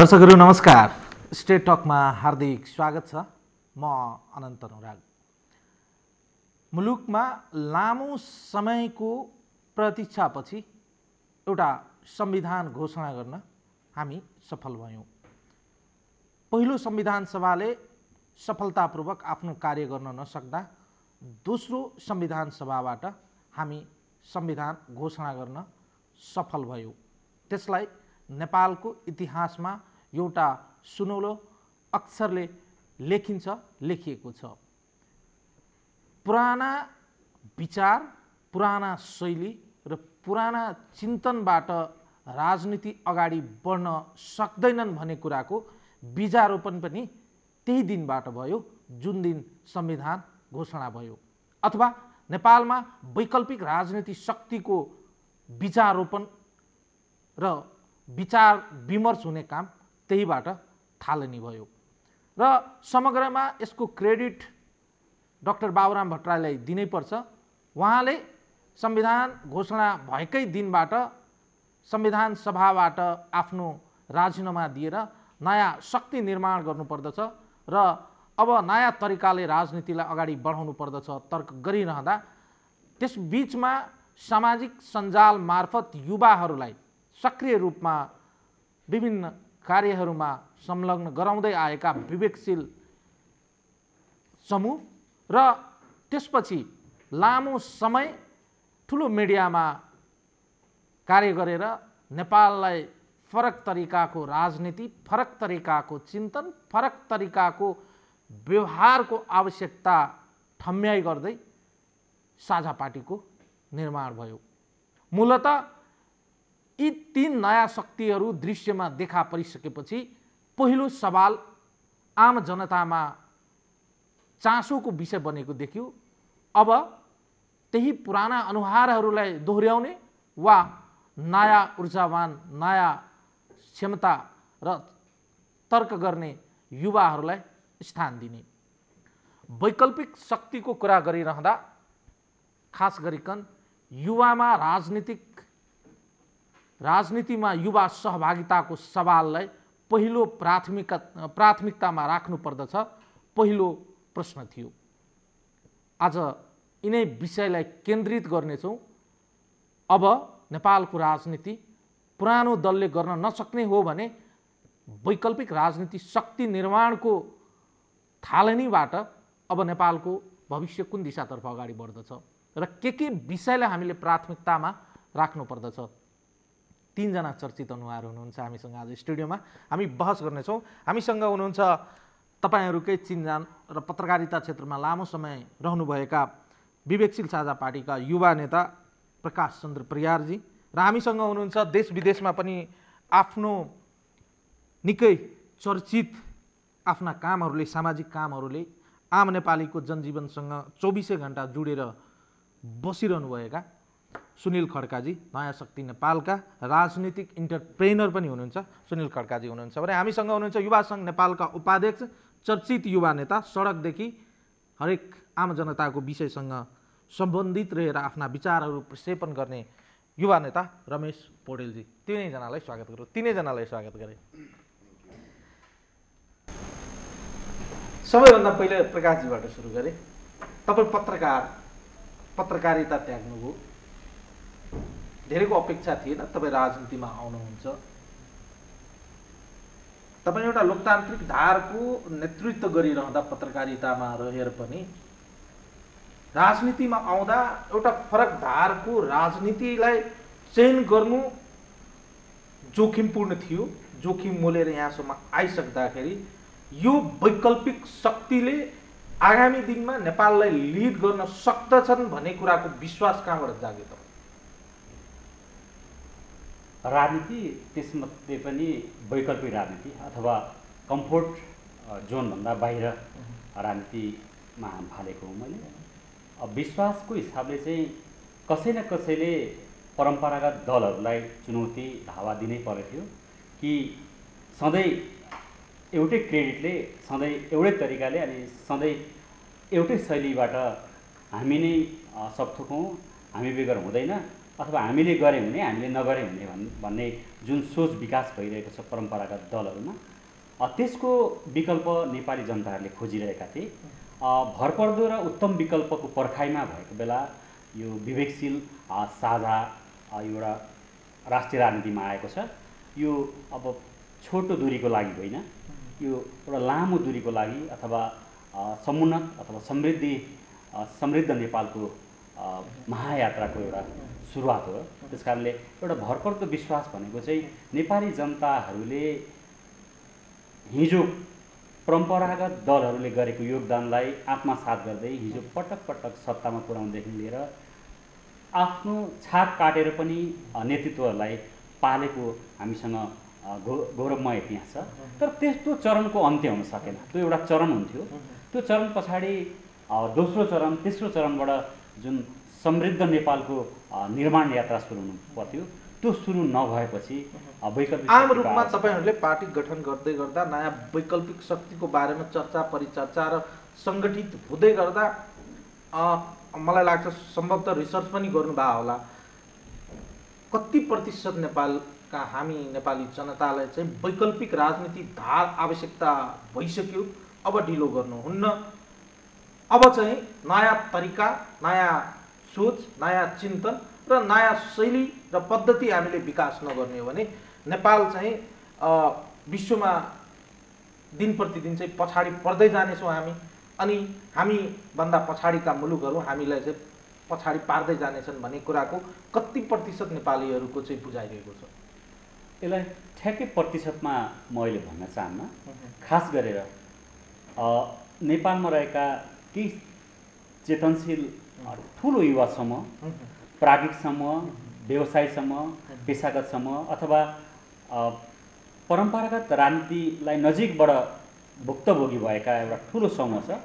दर्शकहरू नमस्कार। स्टेट टकमा हार्दिक स्वागत छ। म अनन्त अनुराग। मुलुकमा लामो समयको प्रतीक्षापछि एउटा संविधान घोषणा गर्न हामी सफल भयौं। पहिलो संविधान सभाले सफलतापूर्वक आफ्नो कार्य गर्न नसक्दा दोस्रो संविधान सभाबाट हामी संविधान घोषणा गर्न सफल भयौं। त्यसलाई नेपालको इतिहासमा एउटा सुनौलो अक्षरले लेखिएको छ। पुराना विचार, पुराना शैली र पुराना चिन्तनबाट राजनीति अगाडि बढ्न सक्दैनन् भन्ने कुराको बीजारोपण पनि त्यही दिनबाट भयो जुन दिन संविधान घोषणा भयो, अथवा नेपालमा वैकल्पिक राजनीति शक्तिको बीजारोपण र विचार विमर्श हुने काम त्यहीबाट थालनी भयो। र समग्रमा यसको क्रेडिट डाक्टर बाबुराम भट्टराईलाई दिनै पर्छ। उहाँले संविधान घोषणा भएकै दिनबाट संविधान सभाबाट आफ्नो राजीनामा दिएर नयाँ शक्ति निर्माण गर्नुपर्दछ र अब नयाँ तरिकाले राजनीतिलाई अगाडि बढाउनु पर्दछ तर्क गरिरहँदा त्यस बीचमा सामाजिक सञ्जाल मार्फत युवाहरूलाई सक्रिय रूपमा विभिन्न कार्यहरूमा संलग्न गराउँदै आएका विवेकशील समूह र त्यसपछि लामो समय ठुलो मिडियामा कार्य गरेर नेपाललाई फरक तरिकाको राजनीति, फरक तरिकाको चिन्तन, फरक तरिकाको व्यवहारको आवश्यकता ठम्याइ गर्दै साझा पार्टीको निर्माण भयो। मूलतः यी तीन नयाँ शक्तिहरू दृश्यमा देखा परिसकेपछि पहिलो सवाल आम जनतामा चासोको विषय बनेको देखियो। अब त्यही पुराना अनुहारहरूलाई दोहोर्याउने वा नयाँ ऊर्जावान, नयाँ क्षमता र तर्क गर्ने युवाहरूलाई स्थान दिने। वैकल्पिक शक्तिको कुरा गरिरहँदा खास गरिकन युवामा राजनीतिमा युवा सहभागिताको सवाललाई पहिलो प्राथमिकतामा राख्नु पर्दछ पहिलो प्रश्न थियो। आज यिनै विषयलाई केन्द्रित गर्नेछौँ। अब नेपालको राजनीति पुरानो दलले गर्न नसक्ने हो भने वैकल्पिक राजनीति शक्ति निर्माणको थालनीबाट अब नेपालको भविष्य कुन दिशातर्फ अगाडि बढ्दछ र के विषयलाई हामीले प्राथमिकतामा राख्नु पर्दछ। तीनजना चर्चित अनुहार हुनुहुन्छ हामीसँग आज स्टुडियोमा। हामी बहस गर्नेछौँ। हामीसँग हुनुहुन्छ तपाईहरूकै चिनजान र पत्रकारिता क्षेत्रमा लामो समय रहनुभएका विवेकशील साझा पार्टीका युवा नेता प्रकाश चन्द्र परियारजी, र हामीसँग हुनुहुन्छ देश विदेशमा पनि आफ्नो निकै चर्चित आफ्ना कामहरूले, सामाजिक कामहरूले आम नेपालीको जनजीवनसँग 24 घण्टा जोडेर बसिरहनुभएका सुनिल खड्काजी, नयाँ शक्ति नेपालका राजनीतिक इन्टरप्रेनर पनि हुनुहुन्छ सुनिल खड्काजी हुनुहुन्छ भने हामीसँग हुनुहुन्छ युवा सङ्घ नेपालका उपाध्यक्ष, चर्चित युवा नेता, सडकदेखि हरेक आम जनताको विषयसँग सम्बन्धित रहेर आफ्ना विचारहरू प्रक्षेपण गर्ने युवा नेता रमेश पौडेलजी। तीनैजनालाई स्वागत गरे। सबैभन्दा पहिले प्रकाशजीबाट सुरु गरे। तपाईँ पत्रकारिता त्याग्नुभयो, धेरैको अपेक्षा थिएन तपाईँ राजनीतिमा आउनुहुन्छ। तपाईँ एउटा लोकतान्त्रिक धारको नेतृत्व गरिरहँदा पत्रकारितामा रहेर पनि राजनीतिमा आउँदा एउटा फरक धारको राजनीतिलाई चयन गर्नु जोखिमपूर्ण थियो। जोखिम मोलेर यहाँसम्म आइसक्दाखेरि यो वैकल्पिक शक्तिले आगामी दिनमा नेपाललाई लिड गर्न सक्दछन् भन्ने कुराको विश्वास कहाँबाट जाग्यो? राजनीति, त्यसमध्ये पनि वैकल्पिक राजनीति अथवा कम्फोर्ट जोनभन्दा बाहिर राजनीतिमा हालेको हुँ मैले। अब विश्वासको हिसाबले चाहिँ कसै न कसैले परम्परागत दलहरूलाई चुनौती धावा दिनै परेको थियो कि सधैँ एउटै क्रेडिटले, सधैँ एउटै तरिकाले अनि सधैँ एउटै शैलीबाट हामी नै सब थोकौँ, हामी बेगर हुँदैन, अथवा हामीले गऱ्यौँ भने हामीले नगऱ्यौँ भने भन्ने जुन सोच विकास भइरहेको छ परम्परागत दलहरूमा, त्यसको विकल्प नेपाली जनताहरूले खोजिरहेका थिए। भरपर्दो र उत्तम विकल्पको पर्खाइमा भएको बेला यो विवेकशील साझा एउटा राष्ट्रिय राजनीतिमा आएको छ। यो अब छोटो दूरीको लागि होइन, यो एउटा लामो दूरीको लागि अथवा समुन्नत अथवा समृद्ध नेपालको महायात्राको एउटा सुरुवात हो। त्यस कारणले एउटा भरपर्दो विश्वास भनेको चाहिँ नेपाली जनताहरूले हिजो परम्परागत दलहरूले गरेको योगदानलाई आत्मसात गर्दै हिजो पटक पटक सत्तामा पुर्याउनदेखि लिएर आफ्नो छाप काटेर पनि नेतृत्वहरूलाई पालेको हामीसँग गौरवमय इतिहास छ। तर त्यस्तो चरणको अन्त्य हुन सकेन। त्यो एउटा चरण हुन्थ्यो, त्यो चरण पछाडि दोस्रो चरण तेस्रो चरणबाट जुन समृद्ध नेपालको निर्माण यात्रा सुरु हुनु पर्थ्यो, त्यो सुरु नभएपछि वैकल्पिक आम रूपमा तपाईँहरूले पार्टी गठन गर्दै गर्दा नयाँ वैकल्पिक शक्तिको बारेमा चर्चा परिचर्चा र सङ्गठित हुँदै गर्दा मलाई लाग्छ सम्भवतः रिसर्च पनि गर्नुभएको होला, कति प्रतिशत नेपालका हामी नेपाली जनतालाई चाहिँ वैकल्पिक राजनीति धार आवश्यकता भइसक्यो, अब ढिलो गर्नुहुन्न, अब चाहिँ नयाँ तरिका, नयाँ सोच, नयाँ चिन्तन र नयाँ शैली र पद्धति हामीले विकास नगर्ने हो भने नेपाल चाहिँ विश्वमा दिन प्रतिदिन चाहिँ पछाडि पर्दै जानेछौँ हामी, अनि हामीभन्दा पछाडिका मुलुकहरू हामीलाई चाहिँ पछाडि पार्दै जानेछन् भन्ने कुराको कति प्रतिशत नेपालीहरूको चाहिँ बुझाइरहेको छ? यसलाई ठ्याक्कै प्रतिशतमा म अहिले भन्न चाहन्न। खास गरेर नेपालमा रहेका केही चेतनशील ठुलो युवा समूह, प्राज्ञिक समूह, व्यवसायी समूह, पेसागत समूह अथवा परम्परागत राजनीतिलाई नजिकबाट भुक्तभोगी भएका एउटा ठुलो समूह छ।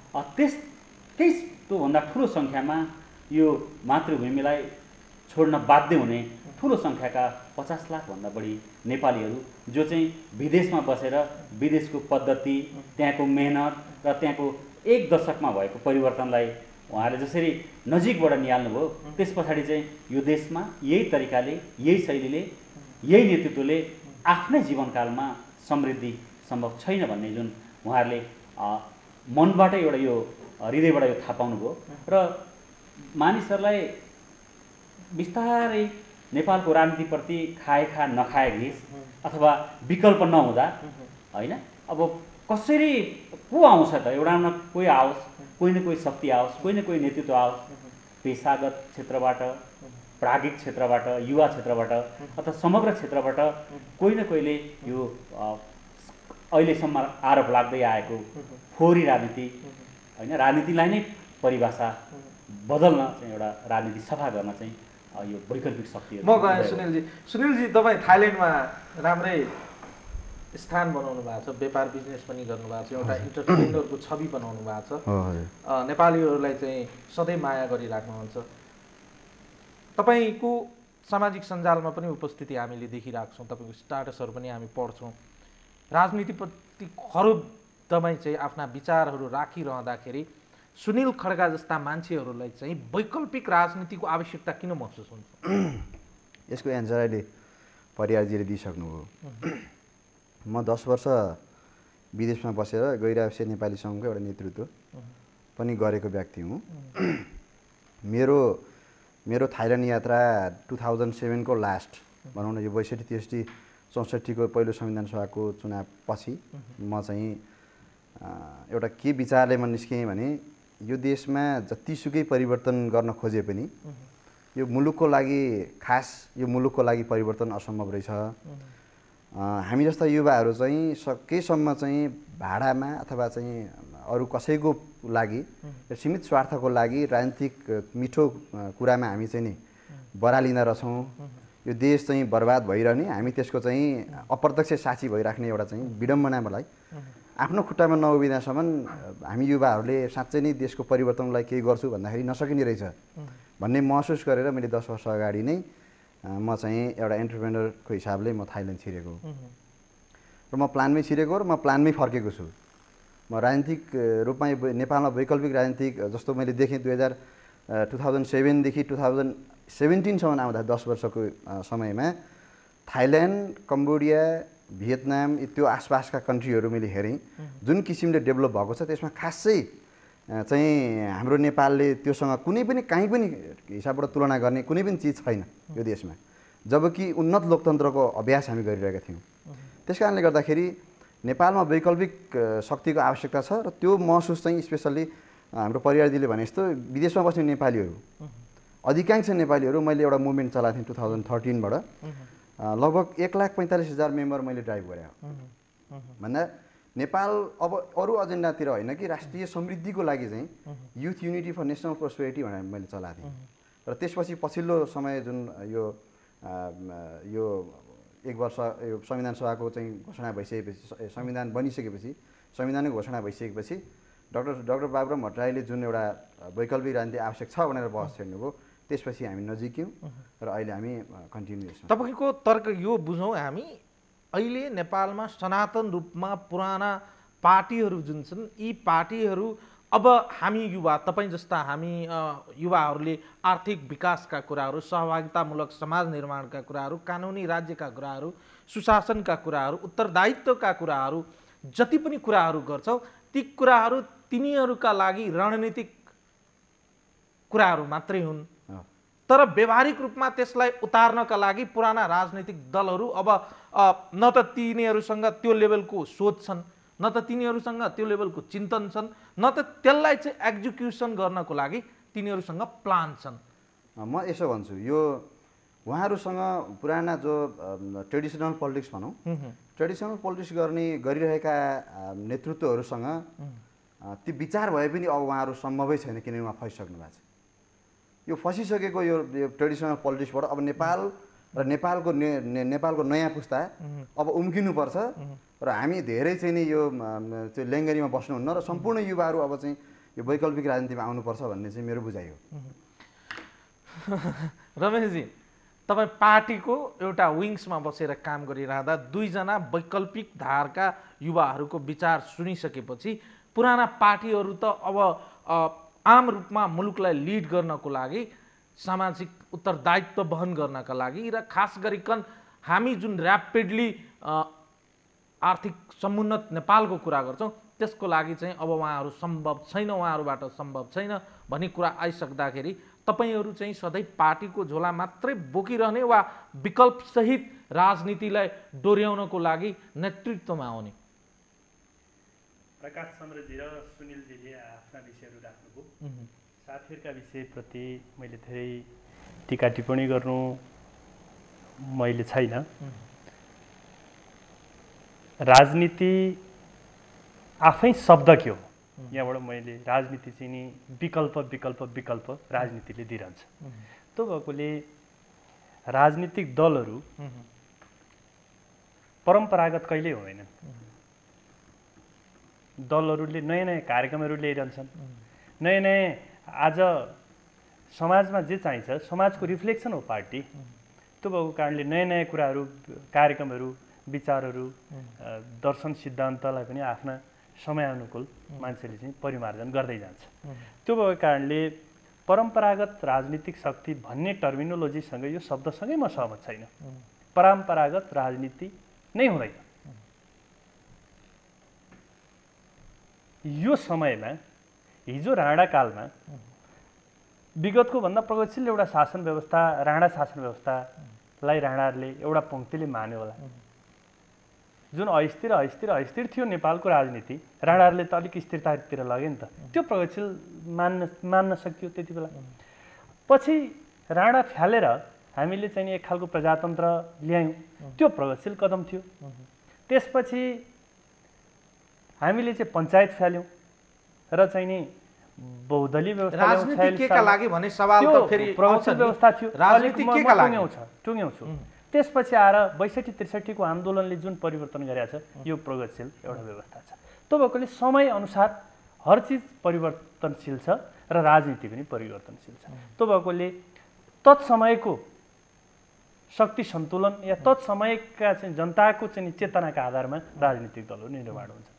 त्योभन्दा ठुलो सङ्ख्यामा यो मातृभूमिलाई छोड्न बाध्य हुने ठुलो सङ्ख्याका 50 लाखभन्दा बढी नेपालीहरू जो चाहिँ विदेशमा बसेर विदेशको पद्धति, त्यहाँको मेहनत र त्यहाँको एक दशकमा भएको परिवर्तनलाई उहाँहरूले जसरी नजिकबाट निहाल्नुभयो, त्यस पछाडि चाहिँ यो देशमा यही तरिकाले, यही शैलीले, यही नेतृत्वले आफ्नै जीवनकालमा समृद्धि सम्भव छैन भन्ने जुन उहाँहरूले मनबाटै एउटा यो हृदयबाट यो थाहा पाउनुभयो र मानिसहरूलाई बिस्तारै नेपालको राजनीतिप्रति खाए नखाए घिस अथवा विकल्प नहुँदा होइन, अब कसरी को आउँछ त, एउटा न कोही आओस्, कोही न कोही शक्ति आओस्, कोही न कोही नेतृत्व आओस्, पेसागत क्षेत्रबाट, प्राज्ञिक क्षेत्रबाट, युवा क्षेत्रबाट अथवा समग्र क्षेत्रबाट कोही न कोहीले यो अहिलेसम्म आरोप लाग्दै आएको फोहोरी राजनीति होइन, राजनीतिलाई नै परिभाषा बदल्न चाहिँ एउटा राजनीति सफा गर्न चाहिँ यो वैकल्पिक शक्ति। म गएँ सुनिलजी, तपाईँ थाइल्यान्डमा राम्रै स्थान बनाउनु भएको छ, व्यापार बिजनेस पनि गर्नुभएको छ, एउटा इन्टरप्रेन्योरको छवि बनाउनु भएको छ, नेपालीहरूलाई चाहिँ सधैँ माया गरिराख्नुहुन्छ। तपाईँको सामाजिक सञ्जालमा पनि उपस्थिति हामीले देखिरहेको छौँ, तपाईँको स्टाटसहरू पनि हामी पढ्छौँ। राजनीतिप्रति खरुब तपाईँ चाहिँ आफ्ना विचारहरू राखिरहँदाखेरि सुनिल खड्का जस्ता मान्छेहरूलाई चाहिँ वैकल्पिक राजनीतिको आवश्यकता किन महसुस हुन्छ? यसको एन्सर अहिले परियारजीले दिइसक्नुभयो। म 10 वर्ष विदेशमा बसेर गैराष्ट्रिय नेपाली सङ्घको एउटा नेतृत्व पनि गरेको व्यक्ति हुँ। मेरो थाइल्यान्ड यात्रा 2007 को लास्ट भनौँ न, यो 62, 63, 64 को पहिलो संविधान सभाको चुनाव पछि म चाहिँ एउटा के विचारले म निस्केँ भने यो देशमा जतिसुकै परिवर्तन गर्न खोजे पनि यो मुलुकको लागि, खास यो मुलुकको लागि परिवर्तन असम्भव रहेछ। हामी जस्ता युवाहरू चाहिँ सकेसम्म चाहिँ भाडामा अथवा चाहिँ अरू कसैको लागि, सीमित स्वार्थको लागि राजनीतिक मिठो कुरामा हामी चाहिँ नि बरालिँदा रहेछौँ। यो देश चाहिँ बर्बाद भइरहने, हामी त्यसको चाहिँ अप्रत्यक्ष साक्षी भइराख्ने एउटा चाहिँ विडम्बना मलाई आफ्नो खुट्टामा नउभिँदासम्म हामी युवाहरूले साँच्चै नै देशको परिवर्तनलाई केही गर्छु भन्दाखेरि नसकिने रहेछ भन्ने महसुस गरेर मैले 10 वर्ष अगाडि नै म चाहिँ एउटा एन्टरप्रेन्योरको हिसाबले म थाइल्यान्ड छिरेको र म प्लानमै छिरेको र म प्लानमै फर्केको छु। म राजनीतिक रूपमा नेपालमा वैकल्पिक राजनीतिक जस्तो मैले देखेँ 2007 देखि 2017सम्म आउँदा 10 वर्षको समयमा थाइल्यान्ड, कम्बोडिया, भियतनाम त्यो आसपासका कन्ट्रीहरू मैले हेरेँ जुन किसिमले डेभलप भएको छ त्यसमा खासै चाहिँ हाम्रो नेपालले त्योसँग कुनै पनि कहीँ पनि हिसाबबाट तुलना गर्ने कुनै पनि चिज छैन यो देशमा, जबकि उन्नत लोकतन्त्रको अभ्यास हामी गरिरहेका थियौँ। त्यस कारणले गर्दाखेरि नेपालमा वैकल्पिक शक्तिको आवश्यकता छ र त्यो महसुस चाहिँ स्पेसल्ली हाम्रो परिवारजीले भने जस्तो विदेशमा बस्ने नेपालीहरू अधिकांश नेपालीहरू मैले एउटा मुभमेन्ट चलाएको थिएँ 2013बाट लगभग 1,45,000 मेम्बर मैले ड्राइभ गरेँ भन्दा नेपाल अब अरू एजेन्डातिर होइन कि राष्ट्रिय समृद्धिको लागि चाहिँ youth unity for national prosperity भनेर मैले चलाएको थिएँ र त्यसपछि पछिल्लो समय जुन यो 1 वर्ष यो संविधान सभाको चाहिँ घोषणा भइसकेपछि संविधान बनिसकेपछि संविधानको घोषणा भइसकेपछि डाक्टर बाबुराम भट्टराईले जुन एउटा वैकल्पिक राजनीति आवश्यक छ भनेर बहस छेड्नुभयो त्यसपछि हामी नजिक्यौँ र अहिले हामी कन्टिन्यू छौँ। तपाईँको तर्क यो बुझौँ हामी अहिले नेपालमा सनातन रूपमा पुराना पार्टीहरू जुन छन् यी पार्टीहरू अब हामी युवा तपाईँ जस्ता हामी युवाहरूले आर्थिक विकासका कुराहरू सहभागितामूलक समाज निर्माणका कुराहरू कानुनी राज्यका कुराहरू सुशासनका कुराहरू उत्तरदायित्वका कुराहरू जति पनि कुराहरू गर्छौँ ती कुराहरू तिनीहरूका लागि रणनीतिक कुराहरू मात्रै हुन् तर व्यावहारिक रूपमा त्यसलाई उतार्नका लागि पुराना राजनीतिक दलहरू अब न त तिनीहरूसँग त्यो लेभलको सोच छन् न त तिनीहरूसँग त्यो लेभलको चिन्तन छन् न त त्यसलाई चाहिँ एक्जिक्युसन गर्नको लागि तिनीहरूसँग प्लान छन्। म यसो भन्छु यो उहाँहरूसँग पुराना जो ट्रेडिसनल पोलिटिक्स भनौँ ट्रेडिसनल पोलिटिक्स गरिरहेका नेतृत्वहरूसँग ती विचार भए पनि अब उहाँहरू सम्भवै छैन किनभने उहाँ फसिसक्नु भएको छ। यो फसिसकेको यो ट्रेडिसनल पोलिटिक्सबाट अब नेपाल र नेपालको नयाँ पुस्ता अब उम्किनुपर्छ र हामी धेरै चाहिँ नि यो त्यो लेङ्गरीमा बस्नुहुन्न र सम्पूर्ण युवाहरू अब चाहिँ यो वैकल्पिक राजनीतिमा आउनुपर्छ भन्ने चाहिँ मेरो बुझाइ हो। रमेशजी तपाईँ पार्टीको एउटा विङ्समा बसेर काम गरिरहँदा दुईजना वैकल्पिक धारका युवाहरूको विचार सुनिसकेपछि पुराना पार्टीहरू त अब आम रूपमा मुलुकलाई लिड गर्नको लागि सामाजिक उत्तरदायित्व वहन गर्नका लागि र खास गरिकन हामी जुन ऱ्यापिडली आर्थिक समुन्नत नेपालको कुरा गर्छौँ त्यसको लागि चाहिँ अब उहाँहरू सम्भव छैन उहाँहरूबाट सम्भव छैन भन्ने कुरा आइसक्दाखेरि तपाईहरू चाहिँ सधैँ पार्टीको झोला मात्रै बोकिरहने वा विकल्पसहित राजनीतिलाई डोर्याउनको लागि नेतृत्वमा आउने? प्रकाश चन्द्रजी र सुनिलजीले आफ्ना विषयहरू राख्नुभयो। साथीहरूका विषयप्रति मैले धेरै टिका टिप्पणी गर्नु मैले छैन। राजनीति आफै शब्द के हो, यहाँबाट मैले राजनीति चाहिँ नि विकल्प विकल्प विकल्प राजनीतिले दिइरहन्छ। त्यो भएकोले राजनीतिक दलहरू परम्परागत कहिल्यै हुँदैनन्। दलहरूले नयाँ नयाँ कार्यक्रमहरू ल्याइरहन्छन्। नयाँ नयाँ आज समाजमा जे चाहिन्छ समाजको रिफ्लेक्सन हो पार्टी। त्यो भएको कारणले नयाँ नयाँ कुराहरू कार्यक्रमहरू विचारहरू दर्शन सिद्धान्तलाई पनि आफ्ना समयानुकूल मान्छेले चाहिँ परिमार्जन गर्दै जान्छ। त्यो भएको कारणले परम्परागत राजनीतिक शक्ति भन्ने टर्मिनोलोजीसँग यो शब्दसँगै म सहमत छैन। परम्परागत राजनीति नै हुँदैन। यो समयमा हिजो राणाकालमा विगतको भन्दा प्रगतिशील एउटा शासन व्यवस्था राणा शासन व्यवस्थालाई राणाहरूले एउटा पङ्क्तिले मान्यो होला। जुन अस्थिर थियो नेपालको राजनीति राणाहरूले त अलिक स्थिरतातिर लग्यो नि त, त्यो प्रगतिशील मान्न सकियो त्यति बेला। पछि राणा फ्यालेर हामीले चाहिँ एक खालको प्रजातन्त्र ल्यायौँ, त्यो प्रगतिशील कदम थियो। त्यसपछि हामीले चाहिँ पञ्चायत फ्याल्यौँ र चाहिँ नि बहुदलीय व्यवस्था लागि भने सवाल त फेरि प्रगतिशील व्यवस्था थियो। राजनीति केका लागि टुङ्ग्याउँछु। त्यसपछि आएर 62-63 को आन्दोलनले जुन परिवर्तन गरेको छ यो प्रगतिशील एउटा व्यवस्था छ। त्यो भएकोले समय अनुसार हर चिज परिवर्तनशील छ र राजनीति पनि परिवर्तनशील छ। त्यो भएकोले तत्समयको शक्ति सन्तुलन या तत्समयका चाहिँ जनताको चाहिँ चेतनाका आधारमा राजनीतिक दलहरू निर्माण हुन्छ।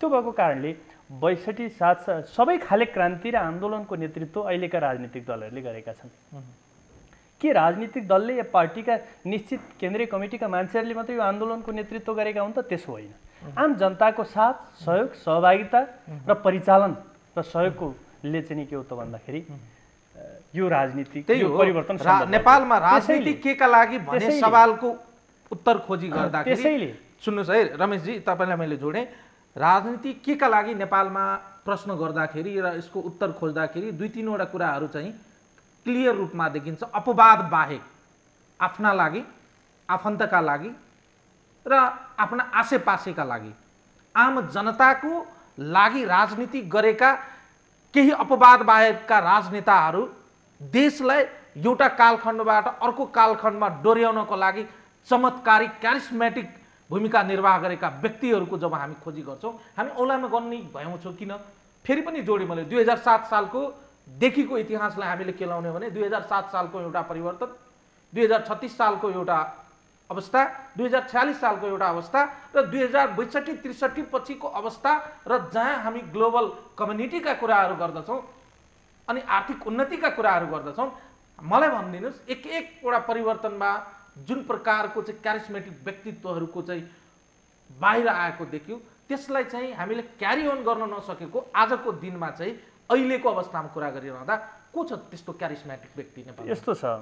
त्यो भएको कारणले 62-7 सबै खाले क्रान्ति र आन्दोलनको नेतृत्व अहिलेका राजनीतिक दलहरूले गरेका छन्। के राजनीतिक दलले या पार्टीका निश्चित केन्द्रीय कमिटीका मान्छेहरूले मात्रै यो आन्दोलनको नेतृत्व गरेका हुन् त? त्यसो होइन। आम जनताको साथ, सहयोग, सहभागिता र परिचालन र सहयोगले चाहिँ के हो त भन्दाखेरि यो राजनीतिक यो परिवर्तन नेपालमा राजनीति केका लागि भन्ने सवालको उत्तर खोजी गर्दाखेरि त्यसैले सुन्नुहोस् है रमेशजी, तपाईँलाई मैले जोडेँ। राजनीति केका लागि नेपालमा प्रश्न गर्दाखेरि र यसको उत्तर खोज्दाखेरि 2-3वटा कुराहरू चाहिँ क्लियर रूपमा देखिन्छ। अपवाद बाहेक आफ्ना लागि, आफन्तका लागि र आफ्ना आसेपासेका लागि, आम जनताको लागि राजनीति गरेका केही अपवाद बाहेकका राजनेताहरू देशलाई एउटा कालखण्डबाट अर्को कालखण्डमा डोर्याउनको लागि चमत्कारिक क्यारिस्मेटिक भूमिका निर्वाह गरेका व्यक्तिहरूको जब हामी खोजी गर्छौँ, हामी औलामा गर्ने भयौँ छौँ। किन? फेरि पनि जोडेँ मैले 2007 सालको देखिको इतिहासलाई हामीले के लाउने भने 2007 सालको एउटा परिवर्तन, 2036 सालको एउटा अवस्था, 2046 सालको एउटा अवस्था र 2062-63 पछिको अवस्था र जहाँ हामी ग्लोबल कम्युनिटीका कुराहरू गर्दछौँ अनि आर्थिक उन्नतिका कुराहरू गर्दछौँ, मलाई भनिदिनुहोस् एकवटा परिवर्तनमा जुन प्रकारको चाहिँ क्यारिस्मेटिक व्यक्तित्वहरूको चाहिँ बाहिर आएको देख्यो, त्यसलाई चाहिँ हामीले क्यारी अन गर्न नसकेको आजको दिनमा चाहिँ अहिलेको अवस्थामा कुरा गरिरहँदा को छ त्यस्तो क्यारिस्मेटिक व्यक्ति नेपालमा? यस्तो छ,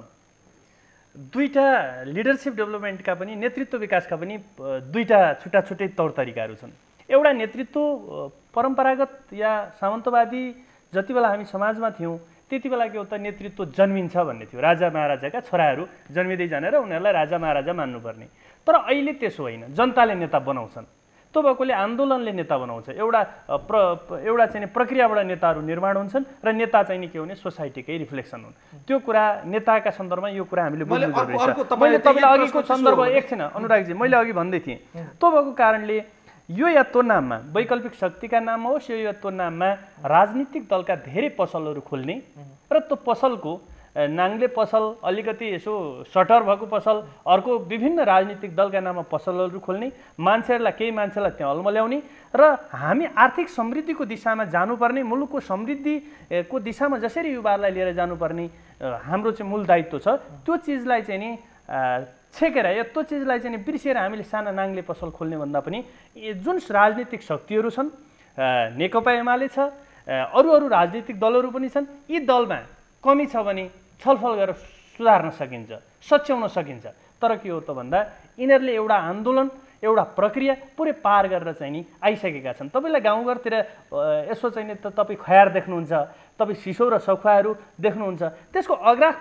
दुईटा लिडरसिप डेभलपमेन्टका पनि नेतृत्व विकासका पनि दुईटा छुट्टा छुट्टै तौर तरिकाहरू छन्। एउटा नेतृत्व परम्परागत या सामन्तवादी जति बेला हामी समाजमा थियौँ त्यति बेला के हो त नेतृत्व जन्मिन्छ भन्ने थियो। राजा महाराजाका छोराहरू जन्मिँदै जाने र उनीहरूलाई राजा महाराजा मान्नुपर्ने। तर अहिले त्यसो होइन, जनताले नेता बनाउँछन्। त्यो भएकोले आन्दोलनले नेता बनाउँछ। एउटा चाहिँ प्रक्रियाबाट नेताहरू निर्माण हुन्छन् र नेता चाहिँ नि के हुने सोसाइटीकै रिफ्लेक्सन हुन्। त्यो कुरा नेताका सन्दर्भमा यो कुरा हामीले बुझ्नु जरुरी छ। मैले तपाईँलाई अघिको सन्दर्भ एकछिन अनुरागजी मैले अघि भन्दै थिएँ, त्यो भएको कारणले यो या त्यो नाममा वैकल्पिक शक्तिका नाममा होस् यो या त्यो नाममा राजनीतिक दलका धेरै पसलहरू खोल्ने र त्यो पसलको नाङ्ले पसल, अलिकति यसो सटर भएको पसल, अर्को विभिन्न राजनीतिक दलका नाममा पसलहरू खोल्ने, मान्छेहरूलाई केही मान्छेलाई त्यहाँ अल्मल्याउने र हामी आर्थिक समृद्धिको दिशामा जानुपर्ने, मुलुकको समृद्धिको दिशामा जसरी युवाहरूलाई लिएर जानुपर्ने हाम्रो चाहिँ मूल दायित्व छ, त्यो चिजलाई चाहिँ नि छेकेर या त्यो चिजलाई चाहिँ बिर्सिएर हामीले साना नाङ्ले पसल खोल्ने भन्दा पनि जुन राजनीतिक शक्तिहरू छन्, नेकपा एमाले छ, अरू राजनीतिक दलहरू पनि छन्, यी दलमा कमी छ भने छलफल गरेर सुधार्न सकिन्छ, सच्याउन सकिन्छ। तर के हो त भन्दा यिनीहरूले एउटा आन्दोलन, एउटा प्रक्रिया पुरै पार गरेर चाहिँ नि आइसकेका छन्। तपाईँलाई गाउँघरतिर यसो चाहिँ नि त तपाईँ खयार देख्नुहुन्छ, तपाईँ सिसो र सखुवाहरू देख्नुहुन्छ, त्यसको अग्राख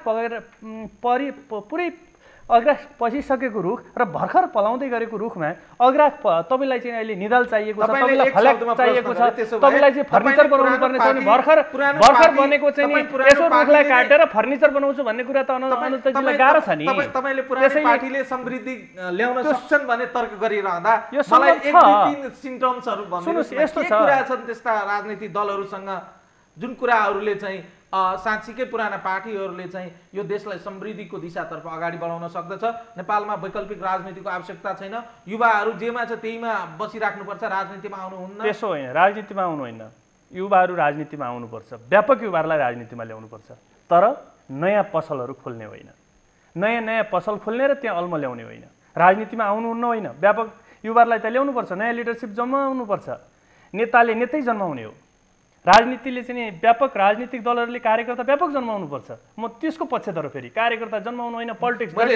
पुरै अग्राख पसिसकेको रुख र भर्खर पलाउँदै गरेको रुखमा अग्राख तपाईँलाई चाहिँ अहिले निदाल चाहिएको छ, तपाईँलाई फल्याक चाहिएको छ, तपाईँलाई चाहिँ फर्निचर बनाउनु पर्ने छ भने भर्खर बनेको चाहिँ नि यसो रुखलाई काटेर फर्निचर बनाउँछु भन्ने कुरा त अनुत्तरजीलाई गाह्रो छ नि। तपाईँले पुरानो पार्टीले समृद्धि ल्याउन सक्छन् भन्ने तर्क गरिरहँदा मलाई एक दुई सिम्पटम्सहरू भन्नुहोस्, के कुरा छन् त्यस्ता राजनीतिक दलहरूसँग जुन कुराहरूले चाहिँ साँच्चीकै पुराना पार्टीहरूले चाहिँ यो देशलाई समृद्धिको दिशातर्फ अगाडि बढाउन सक्दछ? नेपालमा वैकल्पिक राजनीतिको आवश्यकता छैन, युवाहरू जेमा छ त्यहीमा बसिराख्नुपर्छ, राजनीतिमा आउनुहुन्न? त्यसो होइन, राजनीतिमा आउनु होइन, युवाहरू राजनीतिमा आउनुपर्छ, व्यापक युवाहरूलाई राजनीतिमा ल्याउनुपर्छ, तर नयाँ पसलहरू खोल्ने होइन, नयाँ पसल खोल्ने र त्यहाँ अल्मल्याउने होइन। राजनीतिमा आउनुहुन्न होइन, व्यापक युवाहरूलाई त ल्याउनुपर्छ, नयाँ लिडरसिप जन्माउनुपर्छ, नेताले नेतै जन्माउने हो। राजनीतिले चाहिँ व्यापक राजनीतिक दलहरूले कार्यकर्ता व्यापक जन्माउनुपर्छ, म त्यसको पक्षधर। फेरि कार्यकर्ता जन्माउनु होइन, पोलिटिक्स तर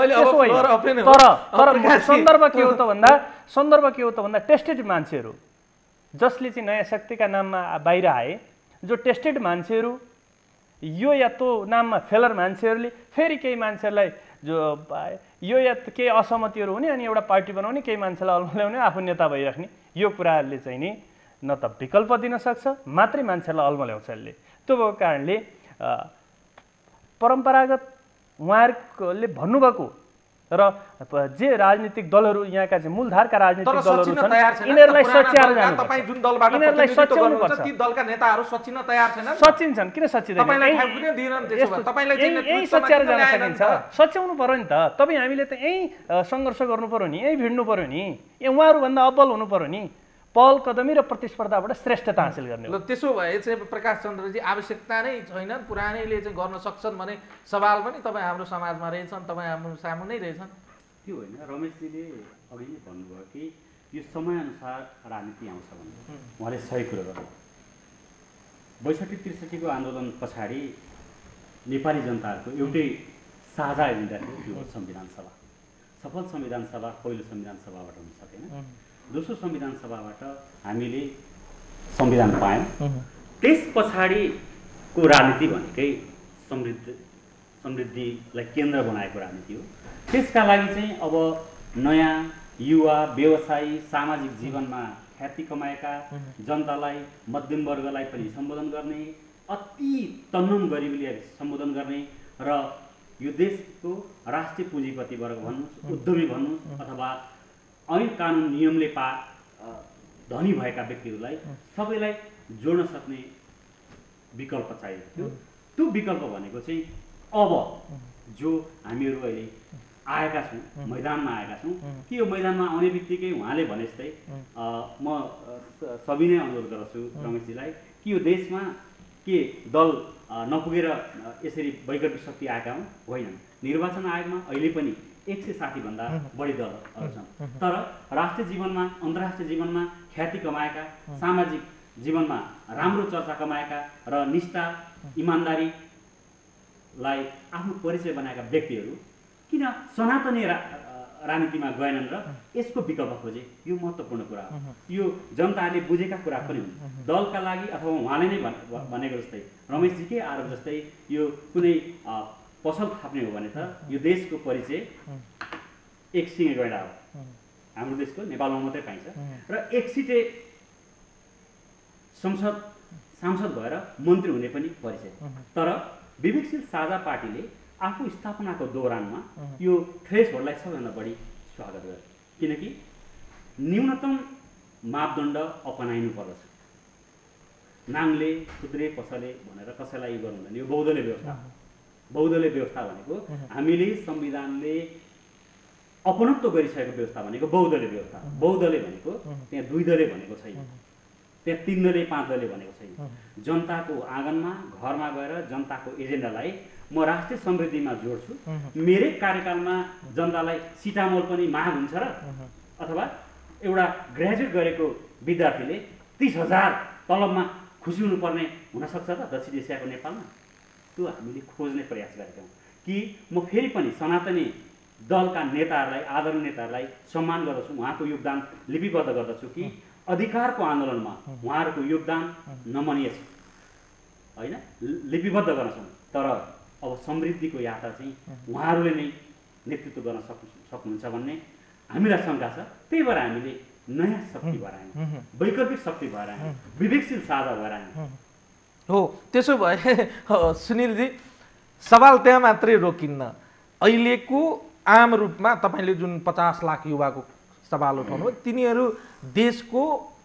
सन्दर्भ के हो त भन्दा टेस्टेड मान्छेहरू जसले चाहिँ नयाँ शक्तिका नाममा बाहिर आए, जो टेस्टेड मान्छेहरू, यो या त्यो नाममा फेलर मान्छेहरूले फेरि केही मान्छेहरूलाई जो यो या केही असहमतिहरू हुने अनि एउटा पार्टी बनाउने, केही मान्छेलाई अल्मल्याउने, आफू नेता भइराख्ने, यो कुराहरूले चाहिँ नि न त विकल्प दिन सक्छ, मात्रै मान्छेलाई अल्मल्याउँछ यसले। त्यो भएको कारणले परम्परागत उहाँहरूले भन्नुभएको र जे राजनीतिक दलहरू यहाँका चाहिँ मूलधारका राजनीतिक दलहरू छन् यिनीहरूलाई सच्याएर जानुपर्छ। तपाईँ जुन दलबाट प्रतिनिधित्व गर्नुहुन्छ ती दलका नेताहरू सच्चिन तयार छैनन्? सचिन्छन्, किन सच्चिँदैन? यही सच्याएर जान सकिन्छ, सच्याउनु पर्यो नि त। तपाईँ हामीले त यहीँ सङ्घर्ष गर्नु पर्यो नि, यहीँ भिड्नु पर्यो नि, उहाँहरूभन्दा अब्बल हुनु पर्यो नि। पहल कदमी र प्रतिस्पर्धाबाट श्रेष्ठता हासिल गर्ने हो। ल त्यसो भए चाहिँ प्रकाश चन्द्रजी आवश्यकता नै छैन, पुरानैले चाहिँ गर्न सक्छन् भने सवाल पनि तपाईँ हाम्रो समाजमा रहेछन्, तपाईँ हाम्रो सामु नै रहेछन्। त्यो होइन, रमेशजीले अघि नै भन्नुभयो कि यो समयअनुसार राजनीति आउँछ भन्ने, उहाँले सही कुरो गर्नु। 62-63 को आन्दोलन पछाडि नेपाली जनताहरूको एउटै साझा एजेन्डा थियो, त्यो संविधान सभा। सफल संविधान सभा पहिलो संविधान सभाबाट हुन सकेन, दोस्रो संविधान सभाबाट हामीले संविधान पायौँ। त्यस पछाडिको राजनीति भनेकै समृद्धिलाई केन्द्र बनाएको राजनीति हो। त्यसका लागि चाहिँ अब नयाँ युवा व्यवसायी सामाजिक जीवनमा ख्याति कमाएका जनतालाई, मध्यम वर्गलाई पनि सम्बोधन गर्ने, अति तन्नम गरिबीलाई सम्बोधन गर्ने र यो देशको राष्ट्रिय पुँजीपति वर्ग भन्नुहोस्, उद्यमी भन्नुहोस्, अथवा ऐन कानुन नियमले धनी भएका व्यक्तिहरूलाई सबैलाई जोड्न सक्ने विकल्प चाहिएको थियो। त्यो विकल्प भनेको चाहिँ अब जो हामीहरू अहिले आएका छौँ, मैदानमा आएका छौँ, कि यो मैदानमा आउने बित्तिकै उहाँले भने जस्तै म सबै नै अनुरोध गर्छु रमेशजीलाई कि यो देशमा के दल नपुगेर यसरी वैकल्पिक शक्ति आएका हुन्? होइनन्। निर्वाचन आयोगमा अहिले पनि 160 भन्दा बढी दलहरू छन्, तर राष्ट्रिय जीवनमा, अन्तर्राष्ट्रिय जीवनमा ख्याति कमाएका, सामाजिक जीवनमा राम्रो चर्चा कमाएका र निष्ठा इमान्दारीलाई आफ्नो परिचय बनाएका व्यक्तिहरू किन सनातनी राजनीतिमा गएनन् र यसको विकल्प खोजे? यो महत्त्वपूर्ण कुरा हो। यो जनताहरूले बुझेका कुरा पनि हुन्। दलका लागि अथवा उहाँले नै भनेको जस्तै, रमेशजीकै आरोप जस्तै यो कुनै पसल थाप्ने हो भने त यो देशको परिचय एक सिङे गैँडा हो। हाम्रो देशको नेपालमा मात्रै पाइन्छ र एक सिटे सांसद भएर मन्त्री हुने पनि परिचय। तर विवेकशील साझा पार्टीले आफू स्थापनाको दौरानमा यो थ्रेसहोल्डलाई सबैभन्दा बढी स्वागत गर्यो, किनकि न्यूनतम मापदण्ड अपनाइनु पर्दछ। नाङ्ले खुद्रे पसले भनेर कसैलाई यो गर्नु हुँदैन। यो बहुदलीय व्यवस्था। बहुदलीय व्यवस्था भनेको हामीले संविधानले अपनत्व गरिसकेको व्यवस्था भनेको बहुदलीय व्यवस्था। बहुदलीय भनेको त्यहाँ 2 दलीय भनेको छैन, त्यहाँ 3 दलीय 5 दलीय भनेको छैन। जनताको आँगनमा घरमा गएर जनताको एजेन्डालाई म राष्ट्रिय समृद्धिमा जोड्छु, मेरै कार्यकालमा जनतालाई सिटामोल पनि माग हुन्छ र अथवा एउटा ग्रेजुएट गरेको विद्यार्थीले 30,000 तलबमा खुसी हुनुपर्ने हुनसक्छ त दक्षिण एसियाको नेपालमा? त्यो हामीले खोज्ने प्रयास गरेका हौँ कि म फेरि पनि सनातनी दलका नेताहरूलाई, आदरणीय नेताहरूलाई सम्मान गर्दछु, उहाँको योगदान लिपिबद्ध गर्दछु कि अधिकारको आन्दोलनमा उहाँहरूको योगदान नमनीय छ, होइन, लिपिबद्ध गर्छौँ। तर अब समृद्धिको यात्रा चाहिँ उहाँहरूले नै नेतृत्व गर्न सक्नुहुन्छ भन्ने हामीलाई शङ्का छ। त्यही भएर हामीले नयाँ शक्ति भएर आयौँ, वैकल्पिक शक्ति भएर आयौँ, विवेकशील साझा भएर आयौँ। हो, त्यसो भए सुनिलजी, सवाल त्यहाँ मात्रै रोकिन्न। अहिलेको आम रूपमा तपाईँले जुन 50 लाख युवाको सवाल उठाउनु, तिनीहरू देशको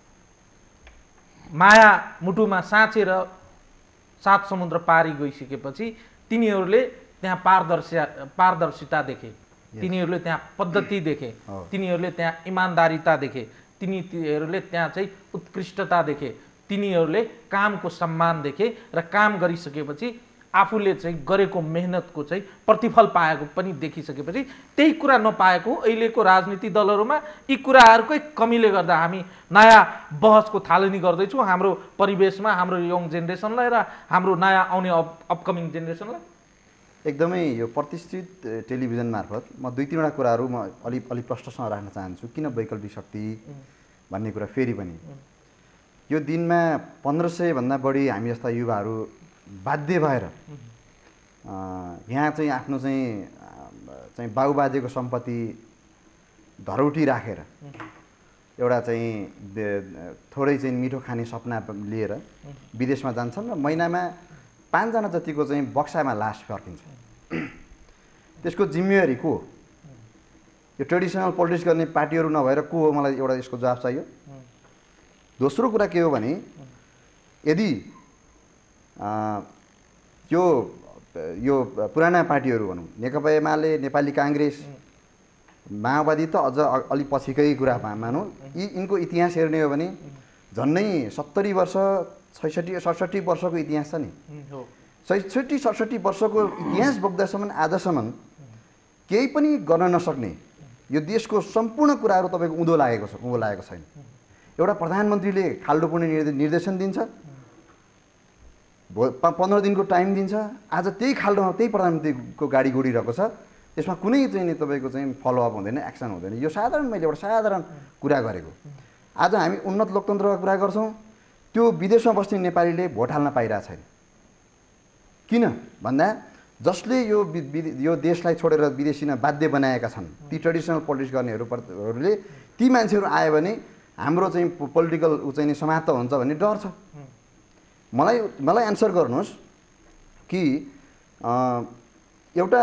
माया मुटुमा साँचेर 7 समुद्र पारी गइसकेपछि तिनीहरूले त्यहाँ पारदर्शिता देखे, तिनीहरूले त्यहाँ पद्धति देखे, तिनीहरूले त्यहाँ इमान्दारिता देखे, तिनीहरूले त्यहाँ चाहिँ उत्कृष्टता देखे, तिनीहरूले कामको सम्मान देखे र काम गरिसकेपछि आफूले चाहिँ गरेको मेहनतको चाहिँ प्रतिफल पाएको पनि देखिसकेपछि त्यही कुरा नपाएको अहिलेको राजनीति दलहरूमा यी कुराहरूकै कमीले गर्दा हामी नयाँ बहसको थालनी गर्दैछौँ हाम्रो परिवेशमा, हाम्रो यङ जेनेरेसनलाई र हाम्रो नयाँ आउने अपकमिङ जेनेरेसनलाई। एकदमै यो प्रतिष्ठित टेलिभिजन मार्फत म 2-3 वटा कुराहरू म अलि प्रश्नसँग राख्न चाहन्छु। किन वैकल्पिक शक्ति भन्ने कुरा फेरि पनि यो दिनमा 1500 भन्दा बढी हामी जस्ता युवाहरू बाध्य भएर यहाँ चाहिँ आफ्नो चाहिँ बाबुबाजेको सम्पत्ति धरौटी राखेर एउटा चाहिँ थोरै चाहिँ मिठो खाने सपना लिएर विदेशमा जान्छन् र महिनामा 5 जना जतिको चाहिँ बक्सामा लास फर्किन्छ। त्यसको जिम्मेवारी को हो? यो ट्रेडिसनल पोलिटिक्स गर्ने पार्टीहरू नभएर को हो? मलाई एउटा यसको जवाफ चाहियो। दोस्रो कुरा के हो भने यदि यो पुराना पार्टीहरू भनौँ, नेकपा एमाले, नेपाली काङ्ग्रेस माओवादी त अझ अलि पछिकै कुरा मानौँ, यिनको इतिहास हेर्ने हो भने झन्नै 70 वर्ष 67 वर्षको इतिहास छ नि। 67 वर्षको इतिहास बोक्दासम्म आजसम्म केही पनि गर्न नसक्ने यो देशको सम्पूर्ण कुराहरू तपाईँको उँधो लागेको छैन। एउटा प्रधानमन्त्रीले खाल्डो पुर्ने निर्देशन दिन्छ, 15 दिनको टाइम दिन्छ, आज त्यही खाल्डोमा त्यही प्रधानमन्त्रीको गाडी गुडिरहेको छ, त्यसमा कुनै चाहिँ नि तपाईँको चाहिँ फलोअप हुँदैन, एक्सन हुँदैन। यो साधारण मैले एउटा साधारण कुरा गरेको। आज हामी उन्नत लोकतन्त्रको कुरा गर्छौँ, त्यो विदेशमा बस्ने नेपालीले भोट हाल्न पाइरहेको छैन। किन भन्दा जसले यो देशलाई छोडेर विदेशीमा बाध्य बनाएका छन्, ती ट्रेडिसनल पोलिटिक्स गर्नेहरूले ती मान्छेहरू आयो भने हाम्रो चाहिँ पोलिटिकल चाहिँ नि समाप्त हुन्छ भन्ने डर छ। मलाई एन्सर गर्नुहोस् कि एउटा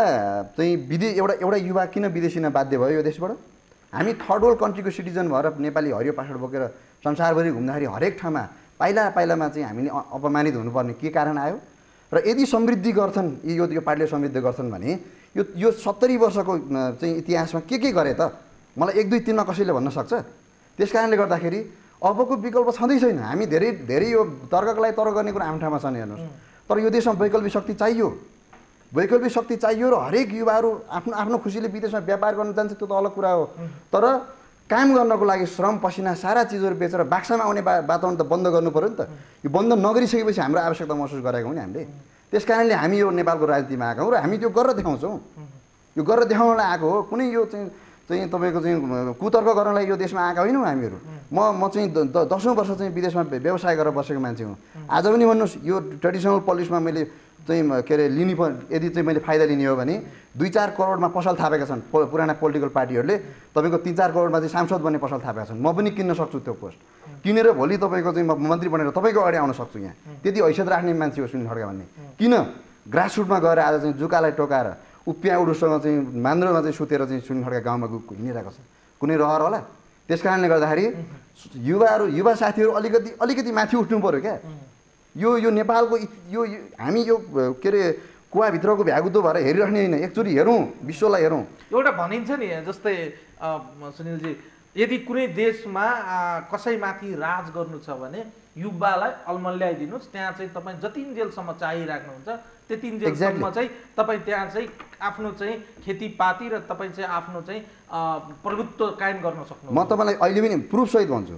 युवा किन विदेशीमा बाध्य भयो यो देशबाट? हामी थर्ड वर्ल्ड कन्ट्रीको सिटिजन भएर नेपाली हरियो पासपोर्ट बोकेर संसारभरि घुम्दाखेरि हरेक ठाउँमा पाइलामा चाहिँ हामीले अपमानित हुनुपर्ने के कारण आयो? र यदि समृद्धि गर्छन् यो पार्टीले समृद्धि गर्छन् भने यो 70 वर्षको चाहिँ इतिहासमा के गरे त? मलाई 1 2 3 मा कसैले भन्न सक्छ? त्यस कारणले गर्दाखेरि अबको विकल्प छँदै छैन। हामी धेरै यो तर्कलाई तर्क गर्ने कुरा हाम्रो ठाउँमा छन् हेर्नुहोस्, तर यो देशमा वैकल्पिक शक्ति चाहियो। वैकल्पिक शक्ति चाहियो र हरेक युवाहरू आफ्नो खुसीले विदेशमा व्यापार गर्न जान्छ, त्यो त अलग कुरा हो। तर काम गर्नको लागि श्रम पसिना सारा चिजहरू बेचेर बाक्सामा आउने वातावरण त बन्द गर्नु पर्यो नि त। यो बन्द नगरिसकेपछि हाम्रो आवश्यकता महसुस गरेको हो नि हामीले। त्यस कारणले हामी यो नेपालको राजनीतिमा आएका हौँ र हामी त्यो गरेर देखाउँछौँ। यो गरेर देखाउनलाई आएको हो। कुनै यो चाहिँ तपाईँको चाहिँ कुतर्क गर्नलाई यो देशमा आएका होइनौँ हामीहरू। म चाहिँ 10औं वर्ष चाहिँ विदेशमा व्यवसाय गरेर बसेको मान्छे हुँ। आज पनि भन्नुहोस् यो ट्रेडिसनल पोलिटिक्समा मैले चाहिँ के अरे यदि चाहिँ मैले फाइदा लिने हो भने 2-4 करोडमा पसल थापेका छन् पुराना पोलिटिकल पार्टीहरूले। तपाईँको 3-4 करोडमा चाहिँ सांसद बन्ने पसल थापेका छन्। म पनि किन्न सक्छु त्यो पोस्ट, किनेर भोलि तपाईँको चाहिँ म मन्त्री बनेर तपाईँको अगाडि आउन सक्छु। यहाँ त्यति हैसियत राख्ने मान्छे हो सुनिल खड्का भन्ने। किन ग्रासरुटमा गएर आज चाहिँ जुकालाई टोकाएर उपिया उडुसँग चाहिँ मान्द्रोमा चाहिँ सुतेर चाहिँ सुनिल खड्का गाउँमा हिँडिरहेको छ? कुनै रहर होला? त्यस कारणले गर्दाखेरि युवा साथीहरू अलिकति माथि उठ्नु पऱ्यो क्या। यो नेपालको यो हामी यो के अरे कुवाभित्रको भ्यागुतो भएर हेरिराख्ने होइन, एकचोटि हेरौँ, विश्वलाई हेरौँ। एउटा भनिन्छ नि जस्तै सुनिलजी, यदि कुनै देशमा कसैमाथि राज गर्नु छ भने युवालाई अल्मल्याइदिनुहोस्, त्यहाँ चाहिँ तपाईँ जतिन्जेलसम्म चाहिराख्नुहुन्छ त्यतिन्जेलसम्म चाहिँ तपाईँ त्यहाँ चाहिँ आफ्नो चाहिँ खेतीपाती र तपाईँ चाहिँ आफ्नो चाहिँ प्रभुत्व कायम गर्न सक्नु। म तपाईँलाई अहिले पनि प्रुफसहित भन्छु,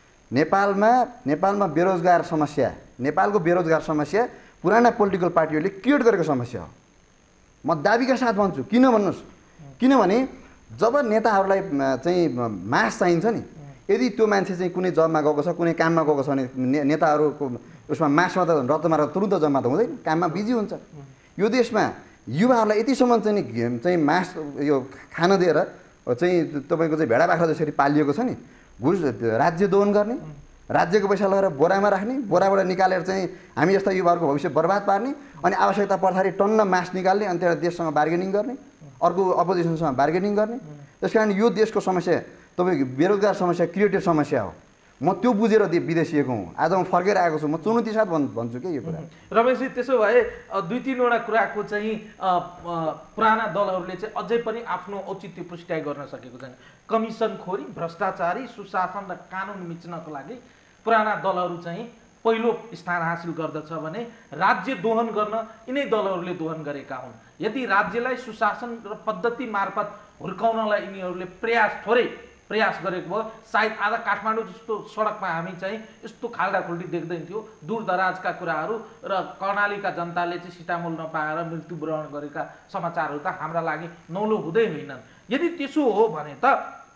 नेपालमा बेरोजगार समस्या, नेपालको बेरोजगार समस्या पुराना पोलिटिकल पार्टीहरूले क्रिएट गरेको समस्या हो। म दाबीका साथ भन्छु। किन भन्नुहोस्? किनभने जब नेताहरूलाई चाहिँ मास चाहिन्छ नि, यदि त्यो मान्छे चाहिँ कुनै जबमा गएको छ, कुनै काममा गएको छ भने नेताहरूको उसमा मासमा त रत्तमा तुरुन्त जम्मा त हुँदैन, काममा बिजी हुन्छ। यो देशमा युवाहरूलाई यतिसम्म चाहिँ मास यो खान दिएर चाहिँ तपाईँको चाहिँ भेडा बाख्रा जसरी पालिएको छ नि, राज्य दोहन गर्ने, राज्यको पैसा लगेर बोरामा राख्ने, बोराबाट निकालेर चाहिँ हामी जस्ता युवाहरूको भविष्य बर्बाद पार्ने, अनि आवश्यकता पर्दाखेरि टन्न मास निकाल्ने, अनि त्यहाँ देशसँग बार्गेनिङ गर्ने, अर्को अपोजिसनसँग बार्गेनिङ गर्ने। त्यस कारण यो देशको समस्या तपाईँको बेरोजगार समस्या क्रिएटेड समस्या हो। म त्यो बुझेर विदेशिएको हुँ। आज म फर्केर आएको छु। म चुनौती साथ भन्छु कि यो कुरा। रमेशजी, त्यसो भए 2-3वटा कुराको चाहिँ पुराना दलहरूले चाहिँ अझै पनि आफ्नो औचित्य पुष्टाइ गर्न सकेको छैन। कमिसनखोरी, भ्रष्टाचारी, सुशासन र कानुन मिच्नको लागि पुराना दलहरू चाहिँ पहिलो स्थान हासिल गर्दछ भने राज्य दोहन गर्न यिनै दलहरूले दोहन गरेका हुन्। यदि राज्यलाई सुशासन र पद्धति मार्फत हुर्काउनलाई यिनीहरूले थोरै प्रयास गरेको भयो, सायद आज काठमाडौँ जस्तो सडकमा हामी चाहिँ यस्तो खाल्डाखुल्डी देख्दैन थियो। दूरदराजका कुराहरू र कर्णालीका जनताले चाहिँ सिटामोल नपाएर मृत्युवरण गरेका समाचारहरू त हाम्रा लागि नौलो हुँदै होइनन्। यदि त्यसो हो भने त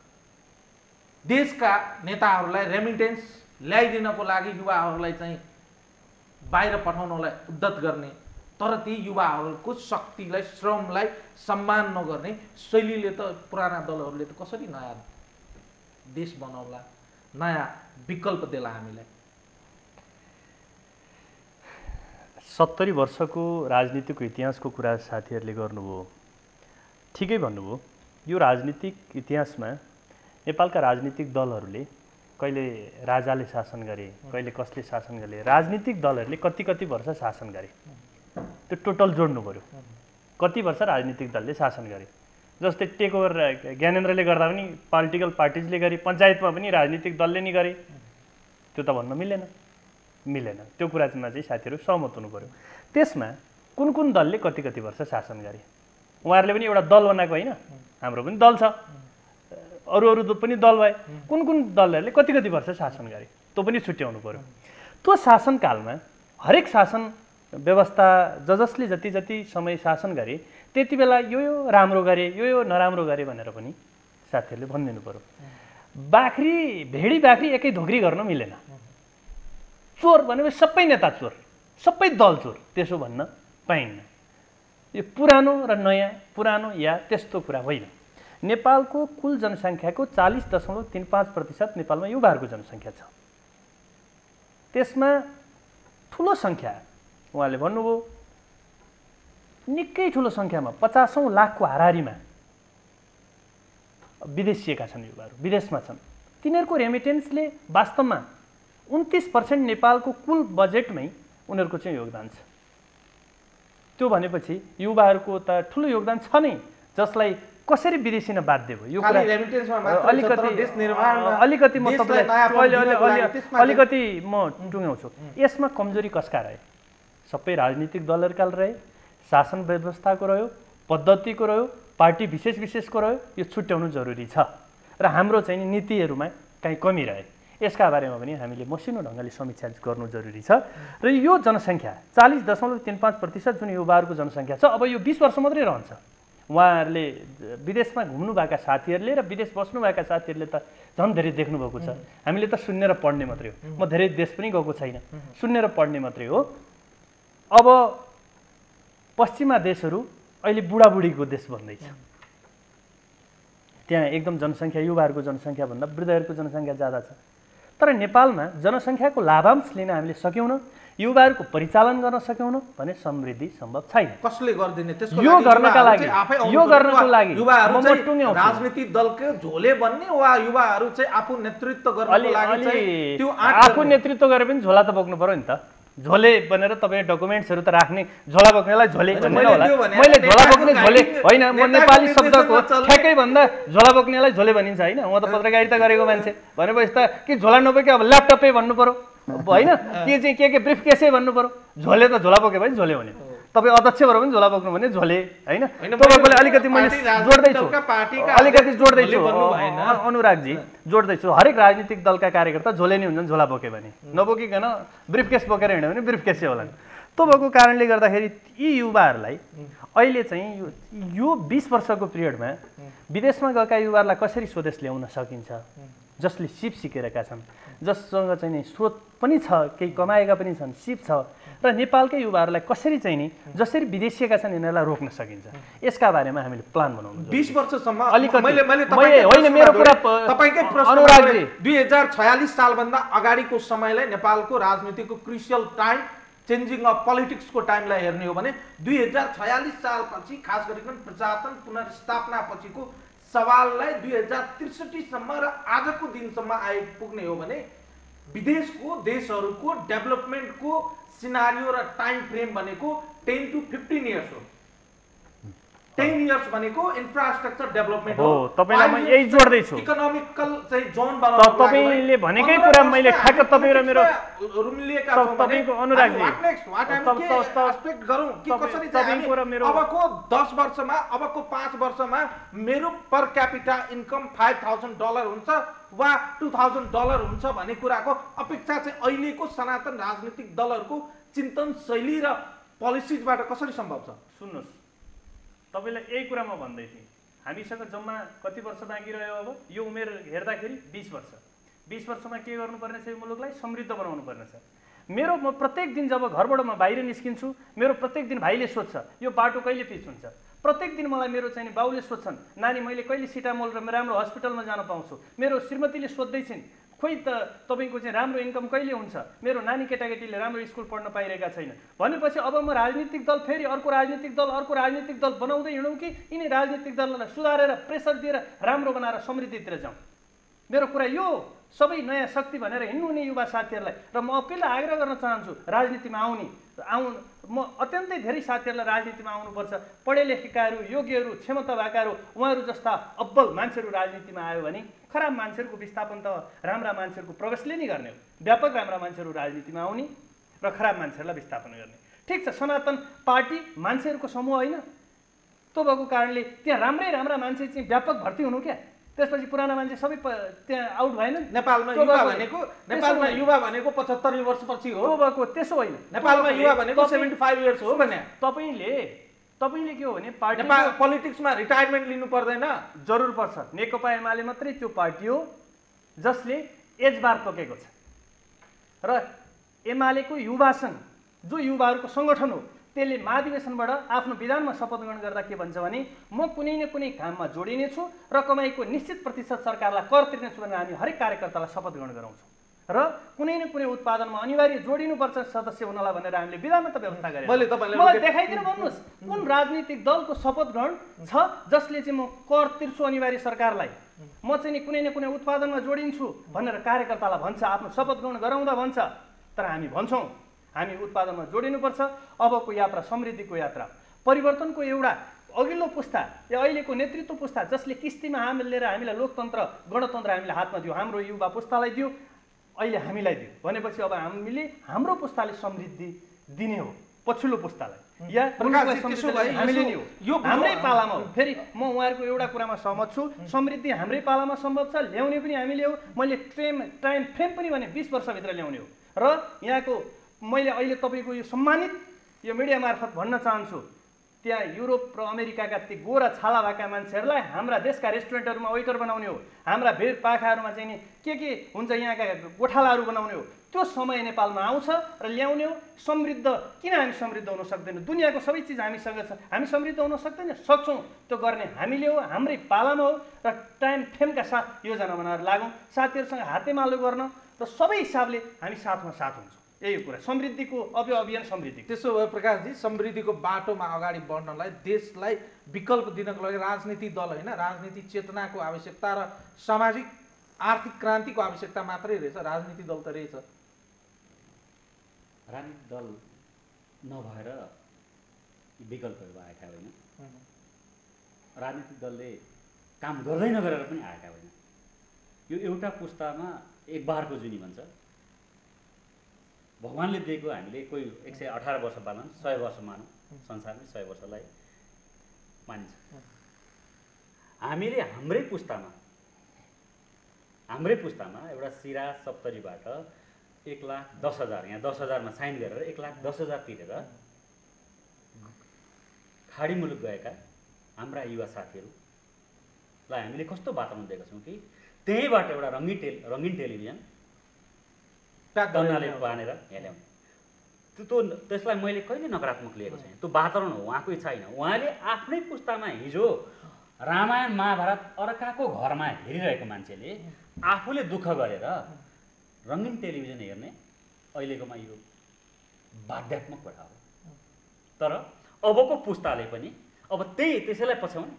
देशका नेताहरूलाई रेमिटेन्स ल्याइदिनको लागि युवाहरूलाई चाहिँ बाहिर पठाउनलाई उद्यत गर्ने, तर ती युवाहरूको शक्तिलाई, श्रमलाई सम्मान नगर्ने शैलीले त पुराना दलहरूले त कसरी नयाँ देश बनाउला, नयाँ विकल्प देला हामीलाई? 70 वर्षको राजनीतिको इतिहासको कुरा साथीहरूले गर्नुभयो, ठिकै भन्नुभयो। यो राजनीतिक इतिहासमा नेपालका राजनीतिक दलहरूले कहिले राजाले शासन गरे, कहिले कसले शासन गरे, राजनीतिक दलहरूले कति वर्ष शासन गरे, त्यो टोटल जोड्नु पर्यो। कति वर्ष राजनीतिक दलले शासन गरे? जस्तै टेक ओभर ज्ञानेन्द्रले गर्दा पनि पोलिटिकल पार्टिजले गरे, पञ्चायतमा पनि राजनीतिक दलले नि गरे, त्यो त भन्न मिलेन। त्यो कुरामा चाहिँ साथीहरू सहमत हुनु पर्यो। त्यसमा कुन दलले कति वर्ष शासन गरे, उहाँहरूले पनि एउटा दल बनाएको होइन, हाम्रो पनि दल छ, अरू पनि दल भए, कुन दलहरूले कति वर्ष शासन गरे त्यो पनि छुट्याउनु पर्यो। त्यो शासनकालमा हरेक शासन व्यवस्था जसले जति समय शासन गरे त्यति बेला यो राम्रो गरे, यो नराम्रो गरे भनेर पनि साथीहरूले भनिदिनु पर्यो। भेडी बाख्री एकै धोक्री गर्न मिलेन। चोर भनेपछि सबै नेता चोर, सबै दल चोर, त्यसो भन्न पाइन्न। यो पुरानो र नयाँ, पुरानो या त्यस्तो कुरा होइन। नेपालको कुल जनसङ्ख्याको 40.35% नेपालमा युवाहरूको जनसङ्ख्या छ। त्यसमा ठुलो सङ्ख्या उहाँले भन्नुभयो, निकै ठुलो सङ्ख्यामा 50औं लाखको हाराहारीमा विदेशिएका छन् युवाहरू, विदेशमा छन्। तिनीहरूको रेमिटेन्सले वास्तवमा 29% नेपालको कुल बजेटमै उनीहरूको चाहिँ योगदान छ। त्यो भनेपछि युवाहरूको त ठुलो योगदान छ नै, जसलाई कसरी विदेशी न बाध्य भयो यो कुरा अलिकति म तपाईँलाई अलिकति म टुङ्ग्याउँछु। यसमा कमजोरी कसका रहे? सबै राजनीतिक दलहरूका रहे, शासन व्यवस्थाको रह्यो, पद्धतिको रह्यो, पार्टी विशेषको रह्यो। यो छुट्याउनु जरुरी छ र हाम्रो चाहिँ नीतिहरूमा काहीँ कमी रहे, यसका बारेमा पनि हामीले मसिनो ढङ्गले समीक्षा गर्नु जरुरी छ। र यो जनसङ्ख्या 40.35% जुन युवाहरूको जनसङ्ख्या छ, अब यो 20 वर्ष मात्रै रहन्छ। उहाँहरूले विदेशमा घुम्नुभएका साथीहरूले र विदेश बस्नुभएका साथीहरूले त झन् धेरै देख्नुभएको छ। हामीले त सुन्ने र पढ्ने मात्रै हो, म धेरै देश पनि गएको छैन, सुन्ने र पढ्ने मात्रै हो। अब पश्चिमा देशहरू अहिले बुढाबुढीको देश भन्दैछ, त्यहाँ एकदम जनसङ्ख्या युवाहरूको जनसङ्ख्याभन्दा वृद्धहरूको जनसङ्ख्या ज्यादा छ। तर नेपालमा जनसङ्ख्याको लाभांश लिन हामीले सक्यौँ, युवाहरूको परिचालन गर्न सक्यौँ भने समृद्धि सम्भव छैन। कसले गर्दिने? यो गर्नका लागि युवाहरू राजनीतिक दलको झोले बन्ने वा युवाहरू चाहिँ आफू नेतृत्व गर्नको लागि चाहिँ त्यो आफू नेतृत्व गरे पनि झोला त बोक्नु पर्यो नि त। झोले बनेर तपाईँ डकुमेन्ट्सहरू त राख्ने, झोला बोक्नेलाई झोले भन्दैन होला। मैले झोला बोक्ने झोले होइन, म नेपाली शब्दको ठ्याक्कै भन्दा झोला बोक्नेलाई झोले भनिन्छ होइन। म त पत्रकारिता गरेको मान्छे भनेपछि त कि झोला नबोके अब ल्यापटपै भन्नु पर्यो होइन, के चाहिँ के ब्रिफ केसै भन्नु पर्यो। झोले त झोला बोके भने झोले हुने, तपाईँ अध्यक्ष भएर पनि झोला बोक्नु भने झोले होइन। तपाईँले अलिकति मैले जोड्दैछु अनुरागजी जोड्दैछु। हरेक राजनीतिक दलका कार्यकर्ता झोले नै हुन्छन्, झोला बोके भने, नबोकिकन ब्रिफ केस बोकेर हिँड्यो भने ब्रिफ केसै होला। त्यो भएको कारणले गर्दाखेरि यी युवाहरूलाई अहिले चाहिँ यो 20 वर्षको पिरियडमा विदेशमा गएका युवाहरूलाई कसरी स्वदेश ल्याउन सकिन्छ, जसले सिप सिकेका छन्, जससँग चाहिँ नि स्रोत पनि छ, केही कमाएका पनि छन्, सिप छ, र नेपालकै युवाहरूलाई कसरी चाहिँ नि जसरी विदेशिएका छन् यिनीहरूलाई रोक्न सकिन्छ, यसका बारेमा हामीले प्लान बनाउनु। 20 वर्षसम्म होइन, मेरो कुरा तपाईकै प्रश्न 2046 सालभन्दा अगाडिको समयलाई नेपालको राजनीतिको क्रुसियल टाइम, चेन्जिङ अफ पोलिटिक्सको टाइमलाई हेर्ने हो भने 2046 सालपछि खास गरिकन प्रजातन्त्र पुनर्स्थापना पछिको सवाललाई 2063 सम्म र आजको दिनसम्म आइपुग्ने हो भने विदेशको देशहरूको डेभलपमेन्टको सिनारियो र टाइम फ्रेम भनेको 10 to 15 इयर्स हो। 10 इयर्स भनेको इन्फ्रास्ट्रक्चर डेभलपमेन्ट हो। तपाईलाई म यही जोड्दैछु, इकोनोमिकल चाहिँ जोन बनाउनु। तपाईले भनेकै कुरा मैले ठ्याक्क तपाईँ र मेरो रुमलिएका छौं। तपाईको अनुरागजी एक्सपेक्ट गरौँ कि कसरी चाहिँ अबको 10 वर्षमा, अबको 5 वर्षमा मेरो पर क्यापिटा इन्कम $5,000 हुन्छ वा $2,000 हुन्छ भन्ने कुराको अपेक्षा चाहिँ अहिलेको सनातन राजनीतिक दलहरूको चिन्तन शैली र पोलिसिजबाट कसरी सम्भव छ? सुन्नुहोस्, तपाईलाई यही कुरा म भन्दै थिएँ, हामीसँग जम्मा कति वर्ष बाँकी रह्यो? अब यो उमेर हेर्दाखेरि 20 वर्ष। 20 वर्षमा के गर्नुपर्ने छ? यो मुलुकलाई समृद्ध बनाउनु पर्ने छ। म प्रत्येक दिन जब घरबाट म बाहिर निस्किन्छु, मेरो प्रत्येक दिन भाइले सोध्छ यो बाटो कहिले पिच हुन्छ। प्रत्येक दिन मलाई मेरो चाहिँ बाउले सोध्छन्, नानी मैले कहिले सिटामोल र राम्रो हस्पिटलमा जान पाउँछु। मेरो श्रीमतीले सोध्दैछिन्, खोइ त तपाईँको चाहिँ राम्रो इन्कम कहिले हुन्छ, मेरो नानी केटाकेटीले राम्रो स्कुल पढ्न पाइरहेका छैन भनेपछि अब म राजनीतिक दल फेरि अर्को राजनीतिक दल बनाउँदै हिँडौँ कि यिनी राजनीतिक दललाई सुधारेर प्रेसर दिएर राम्रो बनाएर समृद्धितिर जाउँ? मेरो कुरा यो सबै नयाँ शक्ति भनेर हिँड्नुहुने युवा साथीहरूलाई र म अकेले आग्रह गर्न चाहन्छु राजनीतिमा म अत्यन्तै धेरै साथीहरूलाई राजनीतिमा आउनुपर्छ। पढे लेखेकाहरू, योग्यहरू, क्षमता भएकाहरू, उहाँहरू जस्ता अब्बल मान्छेहरू राजनीतिमा आयो भने खराब मान्छेहरूको विस्थापन त राम्रा मान्छेहरूको प्रवेशले नै गर्ने हो। व्यापक राम्रा मान्छेहरू राजनीतिमा आउने र खराब मान्छेहरूलाई विस्थापन गर्ने। ठिक छ, सनातन पार्टी मान्छेहरूको समूह होइन, त्यो भएको कारणले त्यहाँ राम्रा मान्छे चाहिँ व्यापक भर्ती हुनु क्या, त्यसपछि पुराना मान्छे सबै त्यहाँ आउट भएन। नेपालमा युवा भनेको 75 वर्षपछि हो। त्यो भएको त्यसो होइन, नेपालमा युवा भनेको 75 इयर्स हो भने तपाईँले के हो भने पार्टी पोलिटिक्समा रिटायरमेन्ट लिनु पर्दैन, जरुर पर्छ। नेकपा एमाले मात्रै त्यो पार्टी हो जसले एज बार तोकेको छ र एमालेको युवा सङ्घ जो युवाहरूको सङ्गठन हो त्यसले महाधिवेशनबाट आफ्नो विधानमा शपथ ग्रहण गर्दा के भन्छ भने म कुनै न कुनै काममा जोडिनेछु र कमाईको निश्चित प्रतिशत सरकारलाई कर तिर्नेछु भनेर हामी हरेक कार्यकर्तालाई शपथ ग्रहण गराउँछौँ र कुनै न कुनै उत्पादनमा अनिवार्य जोडिनुपर्छ सदस्य हुनलाई भनेर हामीले विधानमा त व्यवस्था गरेका छौँ। मलाई देखाइदिनु भन्नुहोस् कुन राजनीतिक दलको शपथ ग्रहण छ जसले चाहिँ म कर तिर्छु अनिवार्य सरकारलाई, म चाहिँ नि कुनै न कुनै उत्पादनमा जोडिन्छु भनेर कार्यकर्तालाई भन्छ, आफ्नो शपथ ग्रहण गराउँदा भन्छ। तर हामी भन्छौँ हामी उत्पादनमा जोडिनुपर्छ। अबको यात्रा समृद्धिको यात्रा, परिवर्तनको एउटा अघिल्लो पुस्ता या अहिलेको नेतृत्व पुस्ता जसले किस्तीमा लिएर हामीलाई लोकतन्त्र गणतन्त्र हामीले हातमा दियो, हाम्रो युवा पुस्तालाई दियो, अहिले हामीलाई दियो भनेपछि अब हामीले हाम्रो पुस्ताले समृद्धि दिने हो पछिल्लो पुस्तालाई या हामीले नि हो, यो हाम्रै पालामा हो। फेरि म उहाँहरूको एउटा कुरामा सहमत छु, समृद्धि हाम्रै पालामा सम्भव छ, ल्याउने पनि हामीले हो। मैले टाइम फ्रेम पनि भने 20 वर्षभित्र ल्याउने हो। र यहाँको मैले अहिले तपाईँको यो सम्मानित यो मिडिया मार्फत भन्न चाहन्छु, त्यहाँ युरोप र अमेरिकाका ती गोरा छाला भएका मान्छेहरूलाई हाम्रा देशका रेस्टुरेन्टहरूमा वेटर बनाउने हो, हाम्रा भेट पाखाहरूमा चाहिँ नि के हुन्छ यहाँका गोठालाहरू बनाउने हो। त्यो समय नेपालमा आउँछ र ल्याउने हो। समृद्ध किन हामी समृद्ध हुन सक्दैनौँ? दुनियाँको सबै चिज हामीसँग छ, हामी समृद्ध हुन सक्दैन? सक्छौँ। त्यो गर्ने हामीले हो, हाम्रै पालामा हो र टाइम फ्रेमका साथ योजना बनाएर लागौँ, साथीहरूसँग हातेमालो गर्न र सबै हिसाबले हामी साथमा साथ हुन्छौँ। यही कुरा समृद्धिको अभियान समृद्धि। त्यसो भए प्रकाशजी समृद्धिको बाटोमा अगाडि बढ्नलाई देशलाई विकल्प दिनको लागि राजनीतिक दल होइन, राजनीतिक चेतनाको आवश्यकता र सामाजिक आर्थिक क्रान्तिको आवश्यकता मात्रै रहेछ। राजनीतिक दल त रहेछ, राजनीतिक दल नभएर विकल्पहरू आएका होइन, राजनीतिक दलले काम गर्दै नगरेर पनि आएका होइन। यो एउटा पुस्तामा एक बारको जुनी भन्छ, भगवान्ले दिएको हामीले कोही 118 वर्ष मानौँ, 100 वर्ष मानौँ, संसारमै 100 वर्षलाई मानिन्छ। हामीले हाम्रै पुस्तामा एउटा सिरा सप्तरीबाट 1,10,000 यहाँ 10,000मा साइन गरेर 1,10,000 तिरेर खाडी मुलुक गएका हाम्रा युवा साथीहरूलाई हामीले कस्तो वातावरण दिएका छौँ कि त्यहीँबाट एउटा रङ्गीन टेलिभिजन डन्नाले बाँधेर यहाँ ल्याउने। त्यसलाई मैले कहिले नकारात्मक लिएको छैन, त्यो वातावरण हो, उहाँको इच्छा होइन। उहाँले आफ्नै पुस्तामा हिजो रामायण महाभारत अर्काको घरमा हेरिरहेको मान्छेले आफूले दुःख गरेर रङ्गीन टेलिभिजन हेर्ने अहिलेकोमा यो बाध्यात्मक कुरा हो। तर अबको पुस्ताले पनि अब त्यसैलाई पछ्याउने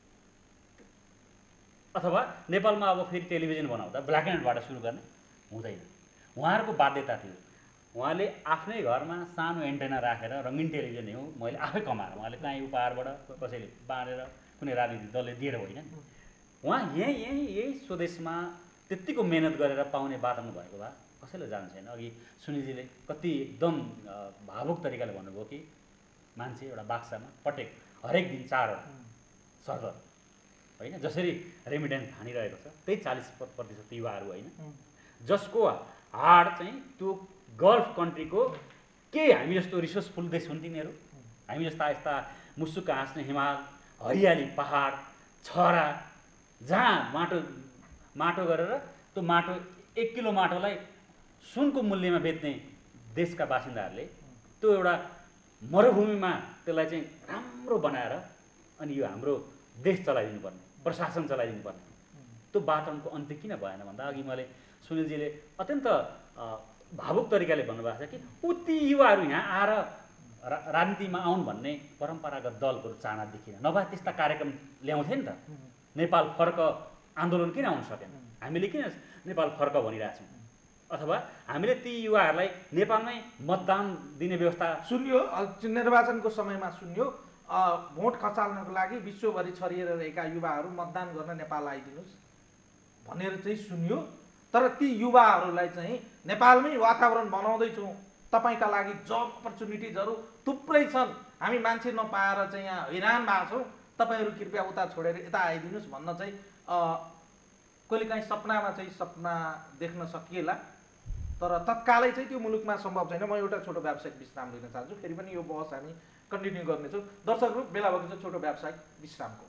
अथवा नेपालमा अब फेरि टेलिभिजन बनाउँदा ब्ल्याक एन्ड व्हाइटबाट सुरु गर्ने हुँदैन। उहाँहरूको बाध्यता थियो, उहाँले आफ्नै घरमा सानो एन्टेना राखेर रङ्गीन टेलिभिजन हो मैले आफै कमाएर, उहाँले कहीँ उपहारबाट कसैले बाँडेर कुनै राजनीतिक दलले दिएर होइन, उहाँ यही स्वदेशमा त्यत्तिको मेहनत गरेर पाउने वातावरण भएको भए कसैलाई जानु छैन। अघि सुनिलजीले कति एकदम भावुक तरिकाले भन्नुभयो कि मान्छे एउटा बाक्सामा प्रत्येक हरेक दिन 4 सर्भर होइन, जसरी रेमिटेन्स हानिरहेको छ त्यही 40% युवाहरू होइन, जसको हाड चाहिँ त्यो गल्फ कन्ट्रीको केही हामी जस्तो रिसोर्सफुल देश हुन् तिनीहरू, हामी जस्ता यस्ता मुसुक्क हाँस्ने हिमाल, हरियाली पहाड, छरा, जहाँ माटो गरेर त्यो माटो 1 किलो माटोलाई सुनको मूल्यमा बेच्ने देशका बासिन्दाहरूले त्यो एउटा मरुभूमिमा त्यसलाई चाहिँ राम्रो बनाएर अनि यो हाम्रो देश चलाइदिनु पर्ने, प्रशासन चलाइदिनु पर्ने, त्यो वातावरणको अन्त्य किन भएन भन्दा अघि मैले सुनिलजीले अत्यन्त भावुक तरिकाले भन्नुभएको छ कि उति युवाहरू यहाँ आएर राजनीतिमा आउन् भन्ने परम्परागत दलको चाहना देखिन, नभए त्यस्ता कार्यक्रम ल्याउँथे नि त। नेपाल फर्क आन्दोलन किन आउन सकेन? हामीले किन नेपाल फर्क भनिरहेछौँ अथवा हामीले ती युवाहरूलाई नेपालमै मतदान दिने व्यवस्था सुन्यो निर्वाचनको समयमा सुन्यो भोट खचाल्नको लागि विश्वभरि छरिएर रहेका युवाहरू मतदान गर्न नेपाल आइदिनुहोस् भनेर चाहिँ सुन्यो। तर ती युवाहरूलाई चाहिँ नेपालमै वातावरण बनाउँदैछौँ, तपाईँका लागि जब अपर्च्युनिटिजहरू थुप्रै छन्, हामी मान्छे नपाएर चाहिँ यहाँ हैरान भएको छौँ, तपाईँहरू कृपया उता छोडेर यता आइदिनुहोस् भन्न चाहिँ कहिलेकाहीँ सपनामा चाहिँ सपना देख्न सकिएला, तर तत्कालै चाहिँ त्यो मुलुकमा सम्भव छैन। म एउटा छोटो व्यावसायिक विश्राम लिन चाहन्छु, फेरि पनि यो बहस हामी कन्टिन्यू गर्नेछौँ। दर्शकहरू बेला भएको छ छोटो व्यावसायिक विश्रामको।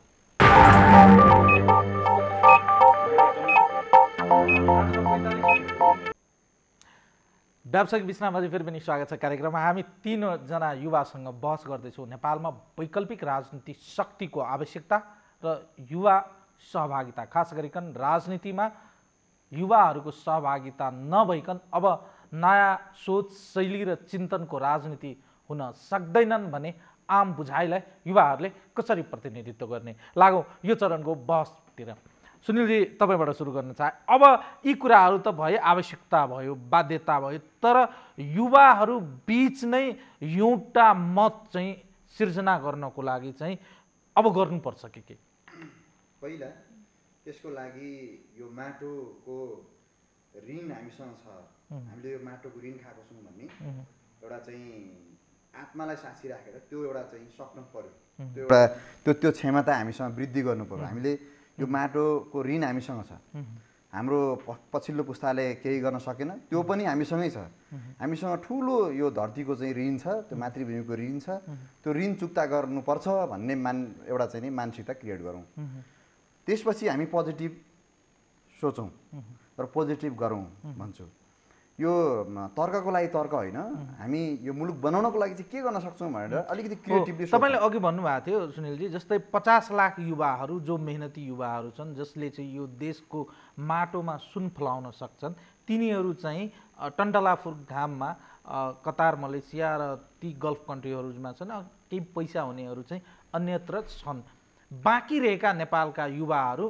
व्यावसायिक विश्रामपछि फेरि पनि स्वागत छ कार्यक्रममा। हामी तीनजना युवासँग बहस गर्दैछौँ नेपालमा वैकल्पिक राजनीति शक्तिको आवश्यकता र युवा सहभागिता, खास गरिकन राजनीतिमा युवाहरूको सहभागिता नभइकन अब नयाँ सोच शैली र चिन्तनको राजनीति हुन सक्दैनन् भने आम बुझाइलाई युवाहरूले कसरी प्रतिनिधित्व गर्ने। लागौँ यो चरणको बहसतिर। सुनिलजी तपाईँबाट सुरु गर्न चाहे। अब यी कुराहरू त भए, आवश्यकता भयो, बाध्यता भयो, तर युवाहरू बीच नै एउटा मत चाहिँ सिर्जना गर्नको लागि चाहिँ अब गर्नुपर्छ के? पहिला त्यसको लागि यो माटोको ऋण हामीसँग छ, हामीले यो माटोको ऋण खाएको छौँ भन्ने एउटा चाहिँ आत्मालाई साक्षी राखेर त्यो एउटा चाहिँ सक्नु पर्यो। त्यो एउटा त्यो क्षमता हामीसँग वृद्धि गर्नु पर्यो। हामीले यो माटोको ऋण हामीसँग छ, हाम्रो पछिल्लो पुस्ताले केही गर्न सकेन, त्यो पनि हामीसँगै छ। हामीसँग ठुलो यो धरतीको चाहिँ ऋण छ, त्यो मातृभूमिको ऋण छ, त्यो ऋण चुक्ता गर्नुपर्छ भन्ने एउटा चाहिँ नि मानसिकता क्रिएट गरौँ। त्यसपछि हामी पोजिटिभ सोचौँ र पोजिटिभ गरौँ भन्छु। यो तर्कको लागि तर्क होइन, हामी यो मुलुक बनाउनको लागि चाहिँ के गर्न सक्छौँ भनेर अलिकति क्रिएटिभली। तपाईँले अघि भन्नुभएको थियो सुनिलजी, जस्तै 50 लाख युवाहरू जो मेहनती युवाहरू छन्, जसले चाहिँ यो देशको माटोमा सुन फलाउन सक्छन्, तिनीहरू चाहिँ टन्टलाफुर घाममा कतार, मलेसिया र ती गल्फ कन्ट्रीहरूमा छन्, केही पैसा हुनेहरू चाहिँ अन्यत्र छन्। बाँकी रहेका नेपालका युवाहरू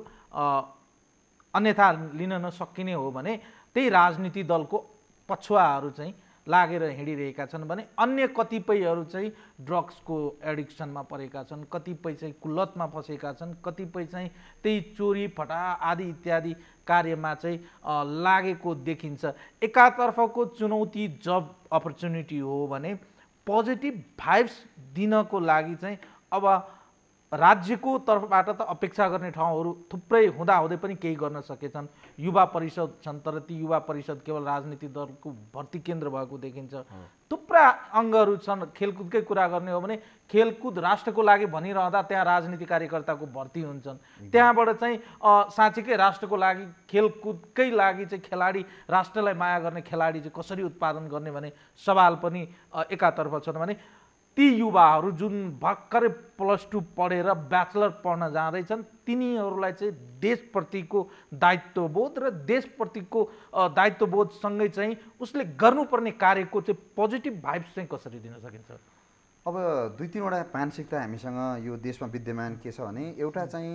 अन्यथा लिन नसकिने हो भने त्यही राजनीति दलको पछुवाहरू चाहिँ लागेर हिँडिरहेका छन् भने अन्य कतिपयहरू चाहिँ ड्रग्सको एडिक्सनमा परेका छन्, कतिपय चाहिँ कुलतमा फसेका छन्, कतिपय चाहिँ त्यही चोरी फटा आदि इत्यादि कार्यमा चाहिँ लागेको देखिन्छ। एकातर्फको चुनौती जब अपर्च्युनिटी हो भने पोजिटिभ भाइब्स दिनको लागि चाहिँ अब राज्यको तर्फबाट त अपेक्षा गर्ने ठाउँहरू थुप्रै हुँदाहुँदै पनि केही गर्न सकेछन्। युवा परिषद छन्, तर ती युवा परिषद केवल राजनीतिक दलको भर्ती केन्द्र भएको देखिन्छ। थुप्रा अङ्गहरू छन्। खेलकुदकै कुरा गर्ने हो भने खेलकुद राष्ट्रको लागि भनिरहँदा त्यहाँ राजनीति कार्यकर्ताको भर्ती हुन्छन्। त्यहाँबाट चाहिँ साँच्चीकै राष्ट्रको लागि, खेलकुदकै लागि चाहिँ खेलाडी, राष्ट्रलाई माया गर्ने खेलाडी चाहिँ कसरी उत्पादन गर्ने भने सवाल पनि एकातर्फ छन् भने ती युवाहरू जुन भर्खरै +2 पढेर ब्याचलर पढ्न जाँदैछन्, तिनीहरूलाई चाहिँ देशप्रतिको दायित्वबोध र देशप्रतिको दायित्वबोधसँगै चाहिँ उसले गर्नुपर्ने कार्यको चाहिँ पोजिटिभ भाइब्स चाहिँ कसरी दिन सकिन्छ? अब 2-3वटा मानसिकता हामीसँग यो देशमा विद्यमान के छ भने, एउटा चाहिँ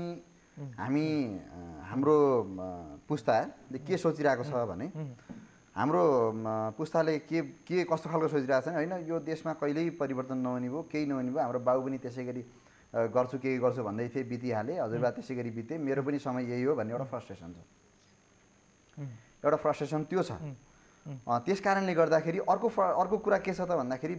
हाम्रो पुस्ताले के सोचिरहेको छ भने, हाम्रो पुस्ताले के कस्तो खालको सोचिरहेको छ होइन, यो देशमा कहिल्यै परिवर्तन नहुने भयो, केही नहुने भयो, हाम्रो बाबु पनि त्यसै गरी गर्छु केही गर्छु भन्दै थिए, बितिहाले, हजुरबा त्यसै गरी बिते, मेरो पनि समय यही हो भन्ने एउटा फ्रस्ट्रेसन छ। एउटा फ्रस्ट्रेसन त्यो छ। त्यस कारणले गर्दाखेरि अर्को कुरा के छ त भन्दाखेरि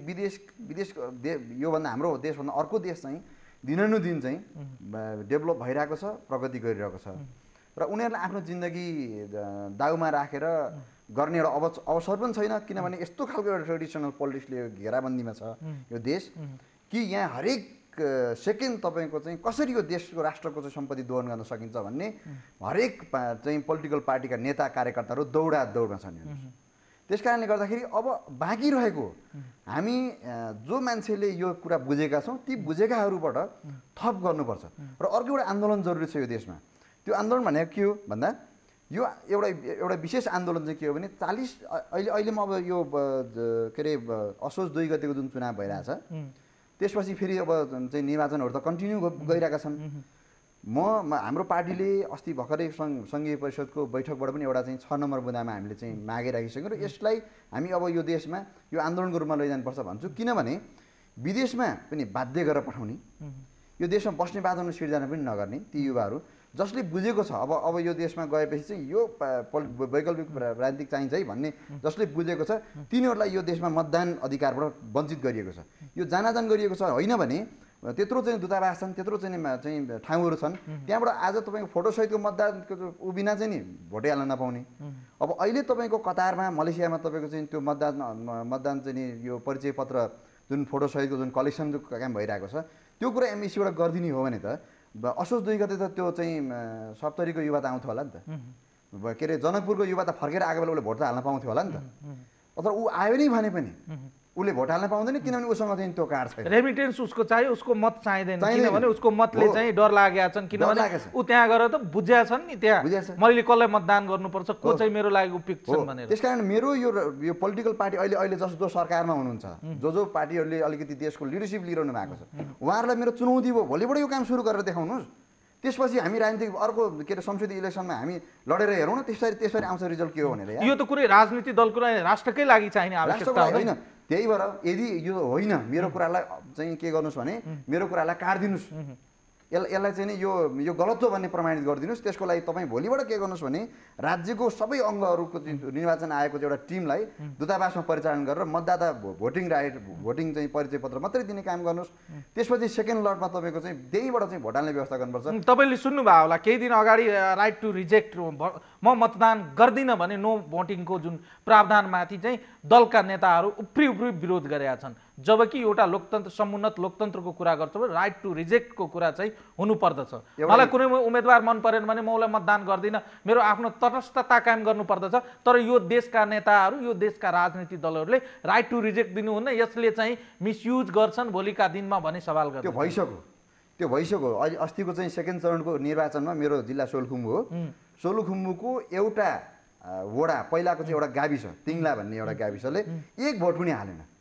योभन्दा हाम्रो देशभन्दा अर्को देश चाहिँ दिनानुदिन चाहिँ डेभलप भइरहेको छ, प्रगति गरिरहेको छ र उनीहरूलाई आफ्नो जिन्दगी दाउमा राखेर गर्ने एउटा अवसर पनि छैन। किनभने यस्तो खालको एउटा ट्रेडिसनल पोलिटिक्सले घेराबन्दीमा छ यो देश कि यहाँ हरेक सेकेन्ड तपाईँको चाहिँ कसरी यो देशको राष्ट्रको चाहिँ सम्पत्ति दोहन गर्न सकिन्छ भन्ने हरेक चाहिँ पोलिटिकल पार्टीका नेता कार्यकर्ताहरू दौडमा छन्। त्यस कारणले गर्दाखेरि अब बाँकी रहेको हामी जो मान्छेले यो कुरा बुझेका छौँ ती बुझेकाहरूबाट थप गर्नुपर्छ। र अर्को एउटा आन्दोलन जरुरी छ यो देशमा। त्यो आन्दोलन भनेको के हो भन्दा यो एउटा विशेष आन्दोलन चाहिँ के हो भने अहिलेमा अब यो के अरे असोज 2 गतेको जुन चुनाव भइरहेछ त्यसपछि फेरि अब चाहिँ निर्वाचनहरू त कन्टिन्यू गइरहेका छन्। हाम्रो पार्टीले अस्ति भर्खरै सङ्घीय परिषदको बैठकबाट पनि एउटा चाहिँ 6 नम्बर बुँदामा हामीले चाहिँ मागे राखिसक्यौँ र यसलाई हामी अब यो देशमा यो आन्दोलनको रूपमा लैजानुपर्छ भन्छु। किनभने विदेशमा पनि बाध्य गरेर पठाउने, यो देशमा बस्ने वातावरण सिर्जना पनि नगर्ने ती युवाहरू जसले बुझेको छ अब यो देशमा गएपछि चाहिँ यो वैकल्पिक राजनीतिक चाहिन्छ है भन्ने जसले बुझेको छ तिनीहरूलाई यो देशमा मतदान अधिकारबाट वञ्चित गरिएको छ। यो जानाजान गरिएको छ, होइन भने त्यत्रो चाहिँ दूतावास छन्, त्यत्रो चाहिँ ठाउँहरू छन्, त्यहाँबाट आज तपाईँको फोटोसहितको मतदानको बिना चाहिँ नि भोटै हाल्न नपाउने। अब अहिले तपाईँको कतारमा मलेसियामा तपाईँको चाहिँ त्यो मतदान चाहिँ नि यो परिचय पत्र जुन फोटोसहितको जुन कलेक्सन काम भइरहेको छ त्यो कुरा एमबिसीबाट गरिदिने हो भने त असोज 2 गते त त्यो चाहिँ सप्तरीको युवा त आउँथ्यो होला नि त, के अरे जनकपुरको युवा त फर्केर आएको बेला उसले भोट त हाल्न पाउँथ्यो होला नि त। अथवा ऊ आयो नै भने पनि उसले भोट हाल्न पाउँदैन, किनभने उसँग चाहिँ त्यो कार्ड छैन। रेमिटेन्स उसको चाहियो, उसको मत चाहिँदैन, किनभने उसको मतले चाहिँ डर लागेका छन्, किनभने ऊ त्यहाँ गएर त बुझ्या छन् नि त्यहाँ मैले कसलाई मतदान गर्नुपर्छ, को चाहिँ मेरो लागि उपयुक्त छन् भनेर। त्यसकारण मेरो यो पोलिटिकल पार्टी अहिले जस्तो सरकारमा हुनुहुन्छ, जो पार्टीहरूले अलिकति देशको लिडरसिप लिइरहनु भएको छ, उहाँहरूलाई मेरो चुनौती भयो भोलिबाट यो काम सुरु गरेर देखाउनुहोस्। त्यसपछि हामी राजनीतिक अर्को के अरे संसदीय इलेक्सनमा हामी लडेर हेरौँ न, त्यसरी आउँछ रिजल्ट के हो भनेर। यो त कुरै राजनीति दलको राष्ट्रकै लागि चाहिने आवश्यकता होइन। त्यही भएर यदि यो होइन मेरो कुरालाई चाहिँ के गर्नुहोस् भने मेरो कुरालाई काट्दिनुहोस्, यसलाई चाहिँ नि यो गलत हो भन्ने प्रमाणित गरिदिनुहोस्। त्यसको लागि तपाईँ भोलिबाट के गर्नुहोस् भने राज्यको सबै अङ्गहरूको निर्वाचन आयोगको एउटा टिमलाई दूतावासमा परिचालन गरेर मतदाता भोटिङ चाहिँ परिचय पत्र मात्रै दिने काम गर्नुहोस्। त्यसपछि सेकेन्ड लटमा तपाईँको चाहिँ त्यहीबाट चाहिँ भोट हाल्ने व्यवस्था गर्नुपर्छ। तपाईँले सुन्नुभयो होला केही दिन अगाडि राइट टु रिजेक्ट म मतदान गर्दिनँ भने नो भोटिङको जुन प्रावधानमाथि चाहिँ दलका नेताहरू उप्री विरोध गरेका छन्, जबकि एउटा लोकतन्त्र समुन्नत लोकतन्त्रको कुरा गर्छ भने राइट टु रिजेक्टको कुरा चाहिँ हुनुपर्दछ। मलाई कुनै उम्मेदवार मन परेन भने म उसलाई मतदान गर्दिनँ, मेरो आफ्नो तटस्थता कायम गर्नुपर्दछ। तर यो देशका नेताहरू, यो देशका राजनीतिक दलहरूले राइट टु रिजेक्ट दिनुहुन्न, यसले चाहिँ मिसयुज गर्छन् भोलिका दिनमा भन्ने सवाल गर्छ। त्यो भइसक्यो। अहिले अस्तिको चाहिँ सेकेन्ड चरणको निर्वाचनमा मेरो जिल्ला सोलुखुम्बु हो, सोलुखुम्बुको एउटा वडा पहिलाको चाहिँ एउटा गाविस तिङ्ला भन्ने एउटा गाविसले एक भोट पनि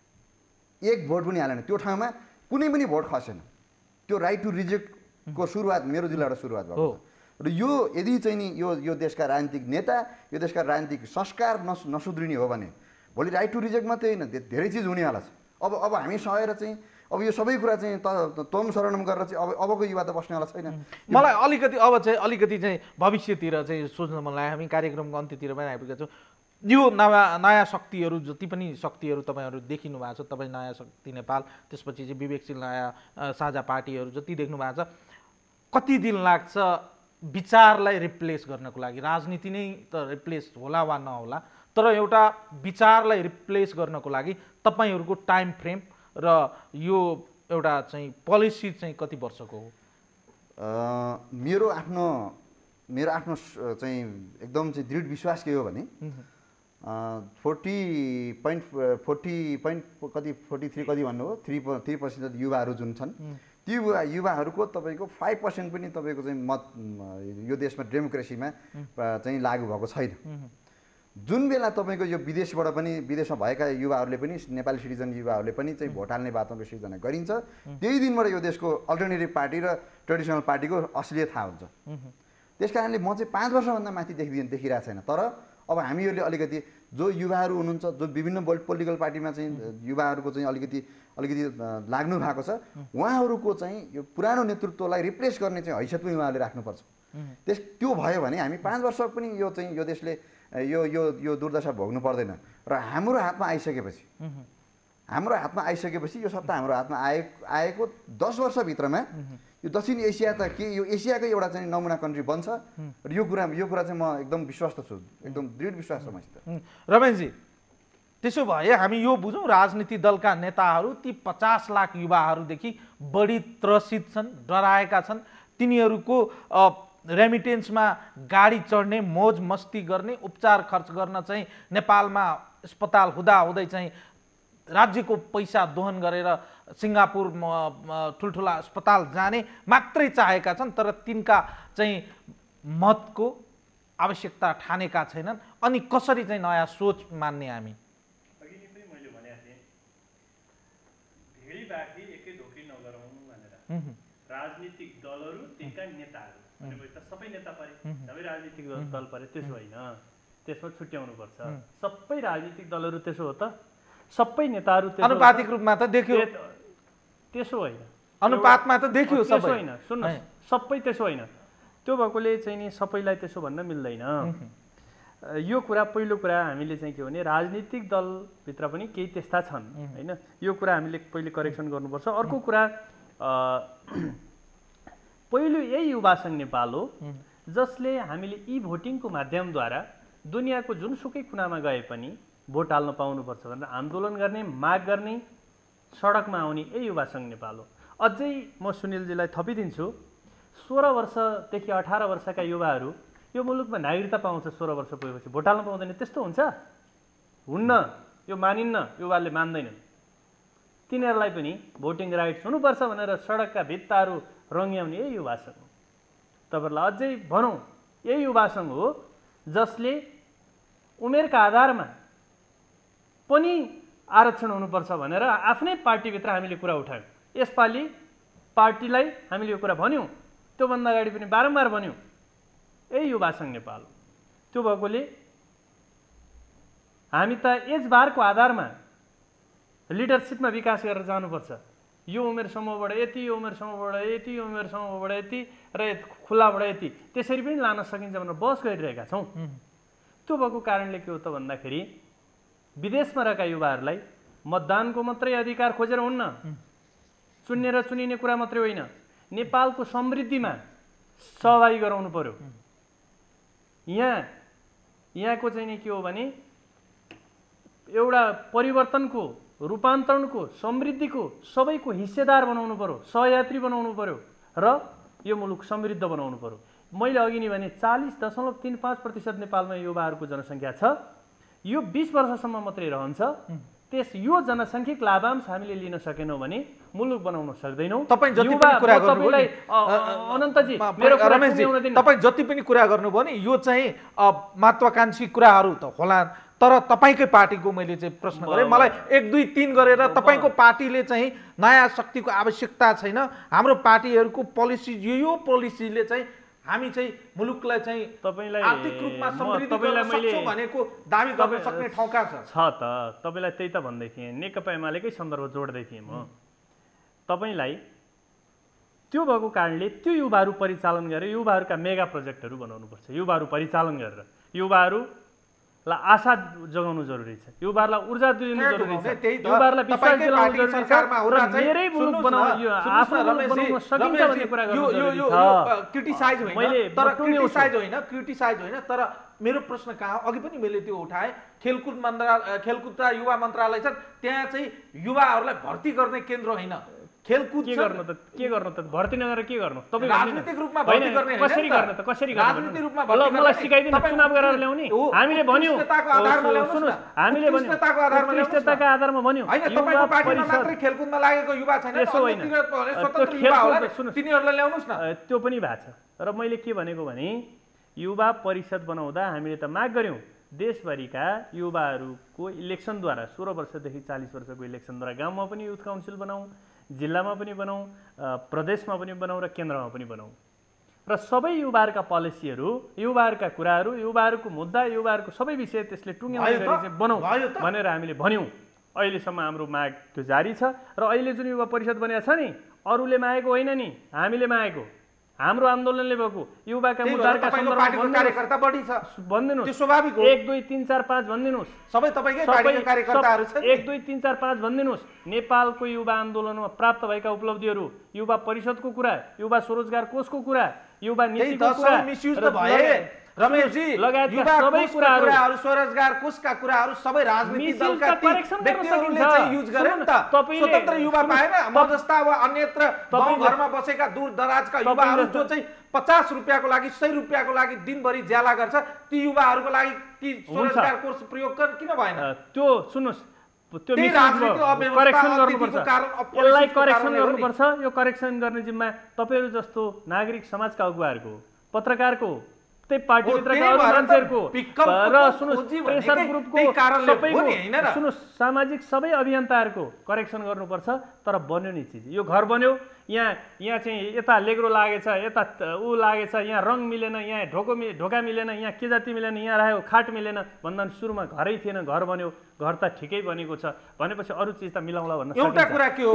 हालेन, त्यो ठाउँमा कुनै पनि भोट खसेन। त्यो राइट टु रिजेक्टको सुरुवात मेरो जिल्लाबाट सुरुवात भएको छ। र यो यदि चाहिँ नि यो देशका राजनीतिक नेता, यो देशका राजनीतिक संस्कार नसुध्रिने हो भने भोलि राइट टु रिजेक्ट मात्रै होइन धेरै चिज हुनेवाला छ। अब हामी सहेर चाहिँ अब यो सबै कुरा चाहिँ तम शरणम गरेर चाहिँ अबको युवा त बस्नेवाला छैन। मलाई अलिकति चाहिँ भविष्यतिर चाहिँ सोच्न मन लाग्यो। हामी कार्यक्रमको अन्त्यतिर पनि आइपुगेका छौँ। यो नयाँ शक्तिहरू जति पनि शक्तिहरू तपाईँहरू देखिनु भएको छ, तपाईँ नयाँ शक्ति नेपाल, त्यसपछि चाहिँ विवेकशील नयाँ साझा पार्टीहरू जति देख्नु भएको छ, कति दिन लाग्छ विचारलाई रिप्लेस गर्नको लागि? राजनीति नै त रिप्लेस होला वा नहोला, तर एउटा विचारलाई रिप्लेस गर्नको लागि तपाईँहरूको टाइम फ्रेम र यो एउटा चाहिँ पोलिसी चाहिँ कति वर्षको हो? मेरो आफ्नो चाहिँ एकदम चाहिँ दृढ विश्वास के हो भने 43 कति भन्नु हो 3% युवाहरू जुन छन् ती युवाहरूको तपाईँको 5% पनि तपाईँको चाहिँ मत यो देशमा डेमोक्रेसीमा चाहिँ लागू भएको छैन। जुन बेला तपाईँको यो विदेशबाट पनि विदेशमा भएका युवाहरूले पनि नेपाली सिटिजन युवाहरूले पनि चाहिँ भोट हाल्ने वातावरण सिर्जना गरिन्छ, त्यही दिनबाट यो देशको अल्टरनेटिभ पार्टी र ट्रेडिसनल पार्टीको असलियत थाहा हुन्छ। त्यस कारणले म चाहिँ 5 वर्षभन्दा माथि देखिरहेको छैन। तर अब हामीहरूले अलिकति जो युवाहरू हुनुहुन्छ, जो विभिन्न पोलिटिकल पार्टीमा चाहिँ युवाहरूको चाहिँ अलिकति लाग्नु भएको छ, उहाँहरूको चाहिँ यो पुरानो नेतृत्वलाई रिप्लेस गर्ने चाहिँ हैसियत पनि उहाँहरूले राख्नुपर्छ। त्यो भयो भने हामी 5 वर्ष पनि यो चाहिँ यो देशले यो दुर्दशा भोग्नु पर्दैन। र हाम्रो हातमा आइसकेपछि यो सत्ता हाम्रो हातमा आएको 10 वर्षभित्रमा यो दक्षिण एसिया त के यो एसियाकै एउटा चाहिँ नमुना कन्ट्री बन्छ। र यो कुरा चाहिँ म एकदम विश्वस्त छु, एकदम दृढ विश्वास छ मसित। रमेशजी, त्यसो भए हामी यो बुझौँ राजनीतिक दलका नेताहरू ती 50 लाख युवाहरूदेखि बढी त्रसित छन्, डराएका छन्। तिनीहरूको रेमिटेन्समा गाडी चढ्ने, मोज मस्ती गर्ने, उपचार खर्च गर्न चाहिँ नेपालमा अस्पताल हुँदाहुँदै चाहिँ राज्यको पैसा दोहन गरेर सिङ्गापुर ठुल्ठुला अस्पताल जाने मात्रै चाहेका छन्, तर तिनका चाहिँ मतको आवश्यकता ठानेका छैनन्। अनि कसरी चाहिँ नयाँ सोच मान्ने हामी? अघि नै पनि मैले भनेको थिएँ भेडी बाख्री एकै ढोकी नगराउनु भनेर। राजनीतिक दलहरू त्यहीका नेताहरू भनेपछि त सबै नेता परे, सबै राजनीतिक दल परे, त्यसो होइन। त्यसमा छुट्याउनुपर्छ। सबै राजनीतिक दलहरू त्यसो हो त? सबै नेताहरू अनुपातिक रूपमा त देखियो, त्यसो होइन। अनुपातमा त देखियो त्यसो सबै होइन। सुन्नुहोस्, सबै त्यसो होइन। त्यो भएकोले चाहिँ नि सबैलाई त्यसो भन्न मिल्दैन। यो कुरा, पहिलो कुरा हामीले चाहिँ के भने राजनीतिक दलभित्र पनि केही त्यस्ता छन् होइन, यो कुरा हामीले पहिले करेक्सन गर्नुपर्छ। अर्को कुरा, पहिलो यही युवा सङ्घ नेपाल हो जसले हामीले ई भोटिङको माध्यमद्वारा दुनियाँको जुनसुकै कुनामा गए पनि भोट हाल्न पाउनुपर्छ भनेर आन्दोलन गर्ने, माग गर्ने, सडकमा आउने यही युवा सङ्घ नेपाल हो। अझै म सुनिलजीलाई थपिदिन्छु, 16 वर्षदेखि 18 वर्षका युवाहरू यो मुलुकमा नागरिकता पाउँछ, 16 वर्ष पुगेपछि भोट हाल्न पाउँदैन, त्यस्तो हुन्छ? हुन्न, यो मानिन्न, युवाले मान्दैनन्। तिनीहरूलाई पनि भोटिङ राइट्स हुनुपर्छ भनेर सडकका भित्ताहरू रङ्ग्याउने यही युवा सङ्घ हो। तपाईँहरूलाई अझै भनौँ, यही युवा सङ्घ हो जसले उमेरका आधारमा पनि आरक्षण हुनुपर्छ भनेर आफ्नै पार्टीभित्र हामीले कुरा उठायौँ। यसपालि पार्टीलाई हामीले यो कुरा भन्यौँ, त्योभन्दा अगाडि पनि बारम्बार भन्यौँ, यही युवा सङ्घ नेपाल हो। त्यो भएकोले हामी त एज बारको आधारमा लिडरसिपमा विकास गरेर जानुपर्छ। यो उमेर समूहबाट यति, यो उमेर समूहबाट यति, यो उमेर समूहबाट यति र खुल्लाबाट यति, त्यसरी पनि लान सकिन्छ भनेर बहस गरिरहेका छौँ। त्यो भएको कारणले के हो त भन्दाखेरि विदेशमा रहेका युवाहरूलाई मतदानको मात्रै अधिकार खोजेर हुन्न, चुन्ने र चुनिने कुरा मात्रै होइन, नेपालको समृद्धिमा सहभागी गराउनु पर्यो। यहाँको चाहिँ नि के हो भने एउटा परिवर्तनको, रूपान्तरणको, समृद्धिको सबैको हिस्सेदार बनाउनु पर्यो, सहयात्री बनाउनु पर्यो र यो मुलुक समृद्ध बनाउनु पर्यो। मैले अघि नै भने 40.35% नेपालमा युवाहरूको जनसङ्ख्या छ। यो 20 वर्षसम्म मात्रै रहन्छ। यो जनसङ्ख्यिक लाभांश हामीले लिन सकेनौँ भने मुलुक बनाउन सक्दैनौँ। तपाईँ जति पनि कुरा गर्नुभयो नि अनन्तजी, मेरो रमेशजी, तपाईँ जति पनि कुरा गर्नुभयो नि यो चाहिँ महत्त्वाकांक्षी कुराहरू त होला, तर तपाईँकै पार्टीको मैले चाहिँ प्रश्न गरेँ। मलाई 1, 2, 3 गरेर तपाईँको पार्टीले चाहिँ नयाँ शक्तिको आवश्यकता छैन, हाम्रो पार्टीहरूको पोलिसी यो पोलिसीले चाहिँ हामी चाहिँ मुलुकलाई चाहिँ तपाईलाई आर्थिक रूपमा समृद्ध गर्न सक्छौँ भनेको दाबी गर्न सक्ने ठाउँका छ त। तपाईँलाई त्यही त भन्दै थिएँ, नेकपा एमालेकै सन्दर्भ जोड्दै थिएँ म तपाईँलाई। त्यो भएको कारणले त्यो युवाहरू परिचालन गरेर युवाहरूका मेगा प्रोजेक्टहरू बनाउनुपर्छ। युवाहरू परिचालन गरेर युवाहरूलाई आशा जगाउनु जरुरी छ, युवाहरूलाई ऊर्जा दिनु जरुरी छ, युवाहरूलाई विश्वास दिलाउनु जरुरी छ र मेरै मुलुक बनाउनु, यो आफ्नो मुलुक बनाउन सकिन्छ भन्ने कुरा गर्नु जरुरी छ। क्रिटिसाइज होइन, क्रिटिसाइज होइन, तर मेरो प्रश्न कहाँ अघि पनि मैले त्यो उठाएँ, खेलकुद र युवा मन्त्रालय छ, त्यहाँ चाहिँ युवाहरूलाई भर्ती गर्ने केन्द्र होइन, खेलकुद के गर्नु त भर्ती नगरेर के गर्नु? तपाईँ राजनीतिक रूपमा भर्ती गर्ने कसरी गर्न त कसरी गर्न? राजनीतिक रूपमा भर्ती गर्न मलाई सिकाइदिनु, चुनाव गरेर ल्याउने। हामीले भन्यौ सुन्नुस्, हामीले भन्यौ उत्कृष्टताका आधारमा भन्यौ हैन, तपाईको पार्टीमा मात्रै खेलकुदमा लागेको युवा छैन, स्वतन्त्र युवा होला, तिनीहरुलाई ल्याउनुस् न। त्यो पनि भएको छ। र मैले के भनेको भने युवा परिषद बनाउँदा हामीले त माग गर्यौं देशभरिका युवाहरूको इलेक्सनद्वारा 16 वर्षदेखि 40 वर्षको इलेक्सनद्वारा गाउँमा पनि युथ काउन्सिल बनाऊ, जिल्लामा पनि बनाऊ, प्रदेशमा पनि बनाऊ र केन्द्रमा पनि बनाऊ र सबै युवाहरूका पोलिसीहरू, युवाहरूका कुराहरू, युवाहरूको मुद्दा, युवाहरूको सबै विषय त्यसले टुङ्ग्याउने गरी चाहिँ बनाऊ भनेर हामीले भन्यौं। अहिलेसम्म हाम्रो माग त्यो जारी छ र अहिले जुन युवा परिषद बनेको छ नि, अरूले मागेको होइन नि, हामीले मागेको, हाम्रो आन्दोलनले भएको युवाका मुद्दाका सन्दर्भमा कार्यकर्ता बढी छ भन्दिनुस्। त्यो स्वाभाविक हो। 1 2 3 4 5 भन्दिनुस्। सबै तपाईकै पार्टीका कार्यकर्ताहरू छन्। 1 2 3 4 5 भन्दिनुस्। नेपालको युवा आन्दोलनमा प्राप्त भएका उपलब्धिहरू, युवा परिषदको कुरा, युवा स्वरोजगार कोषको कुरा, युवा नीतिको कुरा, मिसयुज त भए रमेशजी, लगायतका सबै कुराहरू, स्वरोजगार कोषका कुराहरू सबै राजनीतिक दलका व्यक्तिहरूले सकिन्छ। चाहिँ युज गरे नि त। स्वतन्त्र युवा पाएन, म जस्ता वा अन्यत्र गाउँ घरमा बसेका दूर दराजका युवाहरू जो चाहिँ 50 रुपैयाँको लागि 100 रुपैयाँको लागि दिनभरि ज्याला गर्छ, ती युवाहरूको लागि ती स्वरोजगार कोष प्रयोग किन भएन? त्यो सुन्नुस्, त्यो करेक्सन गर्नुपर्छ, यसलाई करेक्सन गर्नुपर्छ। यो करेक्सन गर्ने जिम्मा तपाईहरु जस्तो नागरिक समाजका अगुवाहरूको, पत्रकारको, त्यही पार्टीभित्रका अरू मान्छेहरूको र सुन्नुहोस् प्रेसर ग्रुपको सबैको सुन्नुहोस् सामाजिक सबै अभियन्ताहरूको करेक्सन गर्नुपर्छ। तर बन्यो नि चिज, यो घर बन्यो, यहाँ चाहिँ यता लेग्रो लागेछ, यता ऊ लागेछ, यहाँ रङ मिलेन, यहाँ ढोका मिलेन, यहाँ के जाति मिलेन, यहाँ राखेको खाट मिलेन भन्दा सुरुमा घरै थिएन, घर बन्यो, घर त ठिकै बनेको छ भनेपछि अरू चिज त मिलाउला भन्न एउटा कुरा के हो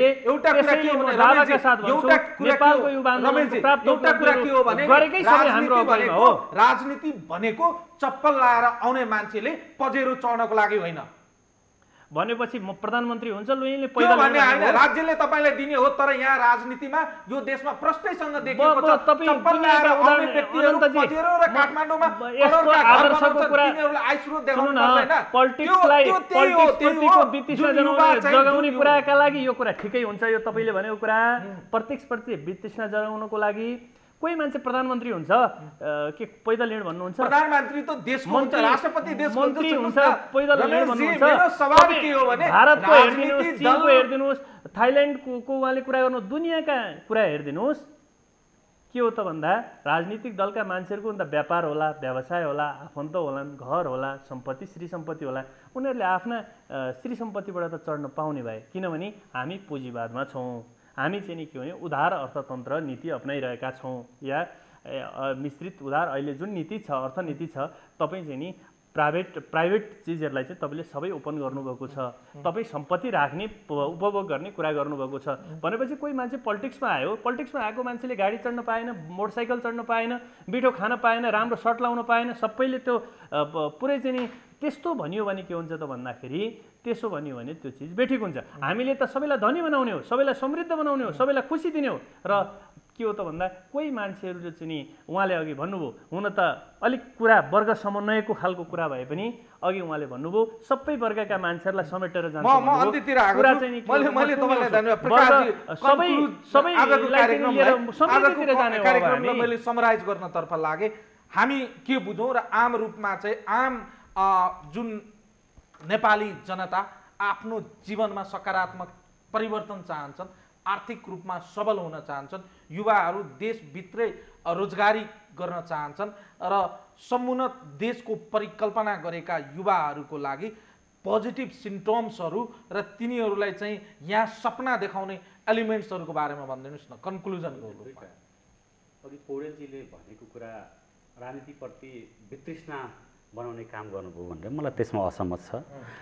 भने दावाका साथ भन्छु नेपालको युवा आन्दोलनको प्राप्त गरेकै सबै हाम्रो अगाडिमा हो। राजनीति भनेको चप्पल लाएर आउने मान्छेले पजेरो चढ्नको लागि होइन भनेपछि म प्रधानमन्त्री हुन्छ लु यिनले पैदल भन्ने हैन, राज्यले तपाईलाई दिने हो। तर यहाँ राजनीतिमा यो देशमा प्रष्टैसँग देखिएको छ चप्पल लाएर आउने व्यक्तिहरु पजेरो र काठमाडौँमा यस्तो आदर्शको कुरा आइस्रो देखाउनु पर्दैन। पॉलिटिक्सलाई पॉलिटिक्सको वित्तीय जगाउने कुराका लागि यो कुरा ठिकै हुन्छ। यो तपाईले भनेको कुरा प्रत्यक्षप्रति वित्तीय जगाउनको लागि कोही मान्छे प्रधानमन्त्री हुन्छ के पैदल हिँड भन्नुहुन्छ? प्रधानमन्त्री त देशको हुन्छ, राष्ट्रपति देशको मन्त्री हुन्छ, पैदल हिँड भन्नुहुन्छ? मेरो सवाल के हो भने भारतको हेर्दिनुस्, चीनको हेर्दिनुस्, थाइल्यान्डको उहाँले कुरा गर्नु, दुनियाँका कुरा हेर्दिनुस्। के हो त भन्दा राजनीतिक दलका मान्छेहरूको अन्त व्यापार होला, व्यवसाय होला, आफन्त होलान्, घर होला, सम्पत्ति श्री सम्पत्ति होला, उनीहरूले आफ्ना श्री सम्पत्तिबाट त चढ्न पाउने भए। किनभने हामी पुँजीवादमा छौँ, हामी चाहिँ नि के भने उदार अर्थतन्त्र नीति अपनाइरहेका छौँ या मिश्रित उदार अहिले जुन नीति छ, अर्थनीति छ, तपाईँ चाहिँ नि प्राइभेट चिजहरूलाई चाहिँ तपाईँले सबै ओपन गर्नुभएको छ। तपाईँ सम्पत्ति राख्ने उपभोग गर्ने कुरा गर्नुभएको छ भनेपछि कोही मान्छे पोलिटिक्समा आयो, पोलिटिक्समा आएको मान्छेले गाडी चढ्न पाएन, मोटरसाइकल चढ्न पाएन, मिठो खान पाएन, राम्रो सर्ट लाउन पाएन, सबैले त्यो पुरै चाहिँ नि त्यस्तो भनियो भने के हुन्छ त भन्दाखेरि त्यसो भनियो भने त्यो चिज बेठिक हुन्छ। हामीले त सबैलाई धनी बनाउने हो, सबैलाई समृद्ध बनाउने हो, सबैलाई खुसी दिने हो। र के हो त भन्दा कोही मान्छेहरूले चाहिँ नि उहाँले अघि भन्नुभयो, हुन त अलिक कुरा वर्ग समन्वयको खालको कुरा भए पनि अघि उहाँले भन्नुभयो सबै वर्गका मान्छेहरूलाई समेटेर जान्छ। मैले समराइज गर्नतर्फ लागे। हामी के बुझौँ र आम रूपमा चाहिँ आम जुन नेपाली जनता आफ्नो जीवनमा सकारात्मक परिवर्तन चाहन्छन्, आर्थिक रूपमा सबल हुन चाहन्छन्, युवाहरू देशभित्रै रोजगारी गर्न चाहन्छन् र समुन्नत देशको परिकल्पना गरेका युवाहरूको लागि पोजिटिभ सिम्टम्सहरू र तिनीहरूलाई चाहिँ यहाँ सपना देखाउने एलिमेन्ट्सहरूको बारेमा भनिदिनुहोस् न कन्क्लुजनको रूपमा। अघि पौडेलजीले भनेको कुरा राजनीतिप्रति वितृष्णा बनाउने काम गर्नुभयो भनेर मलाई त्यसमा असहमत छ।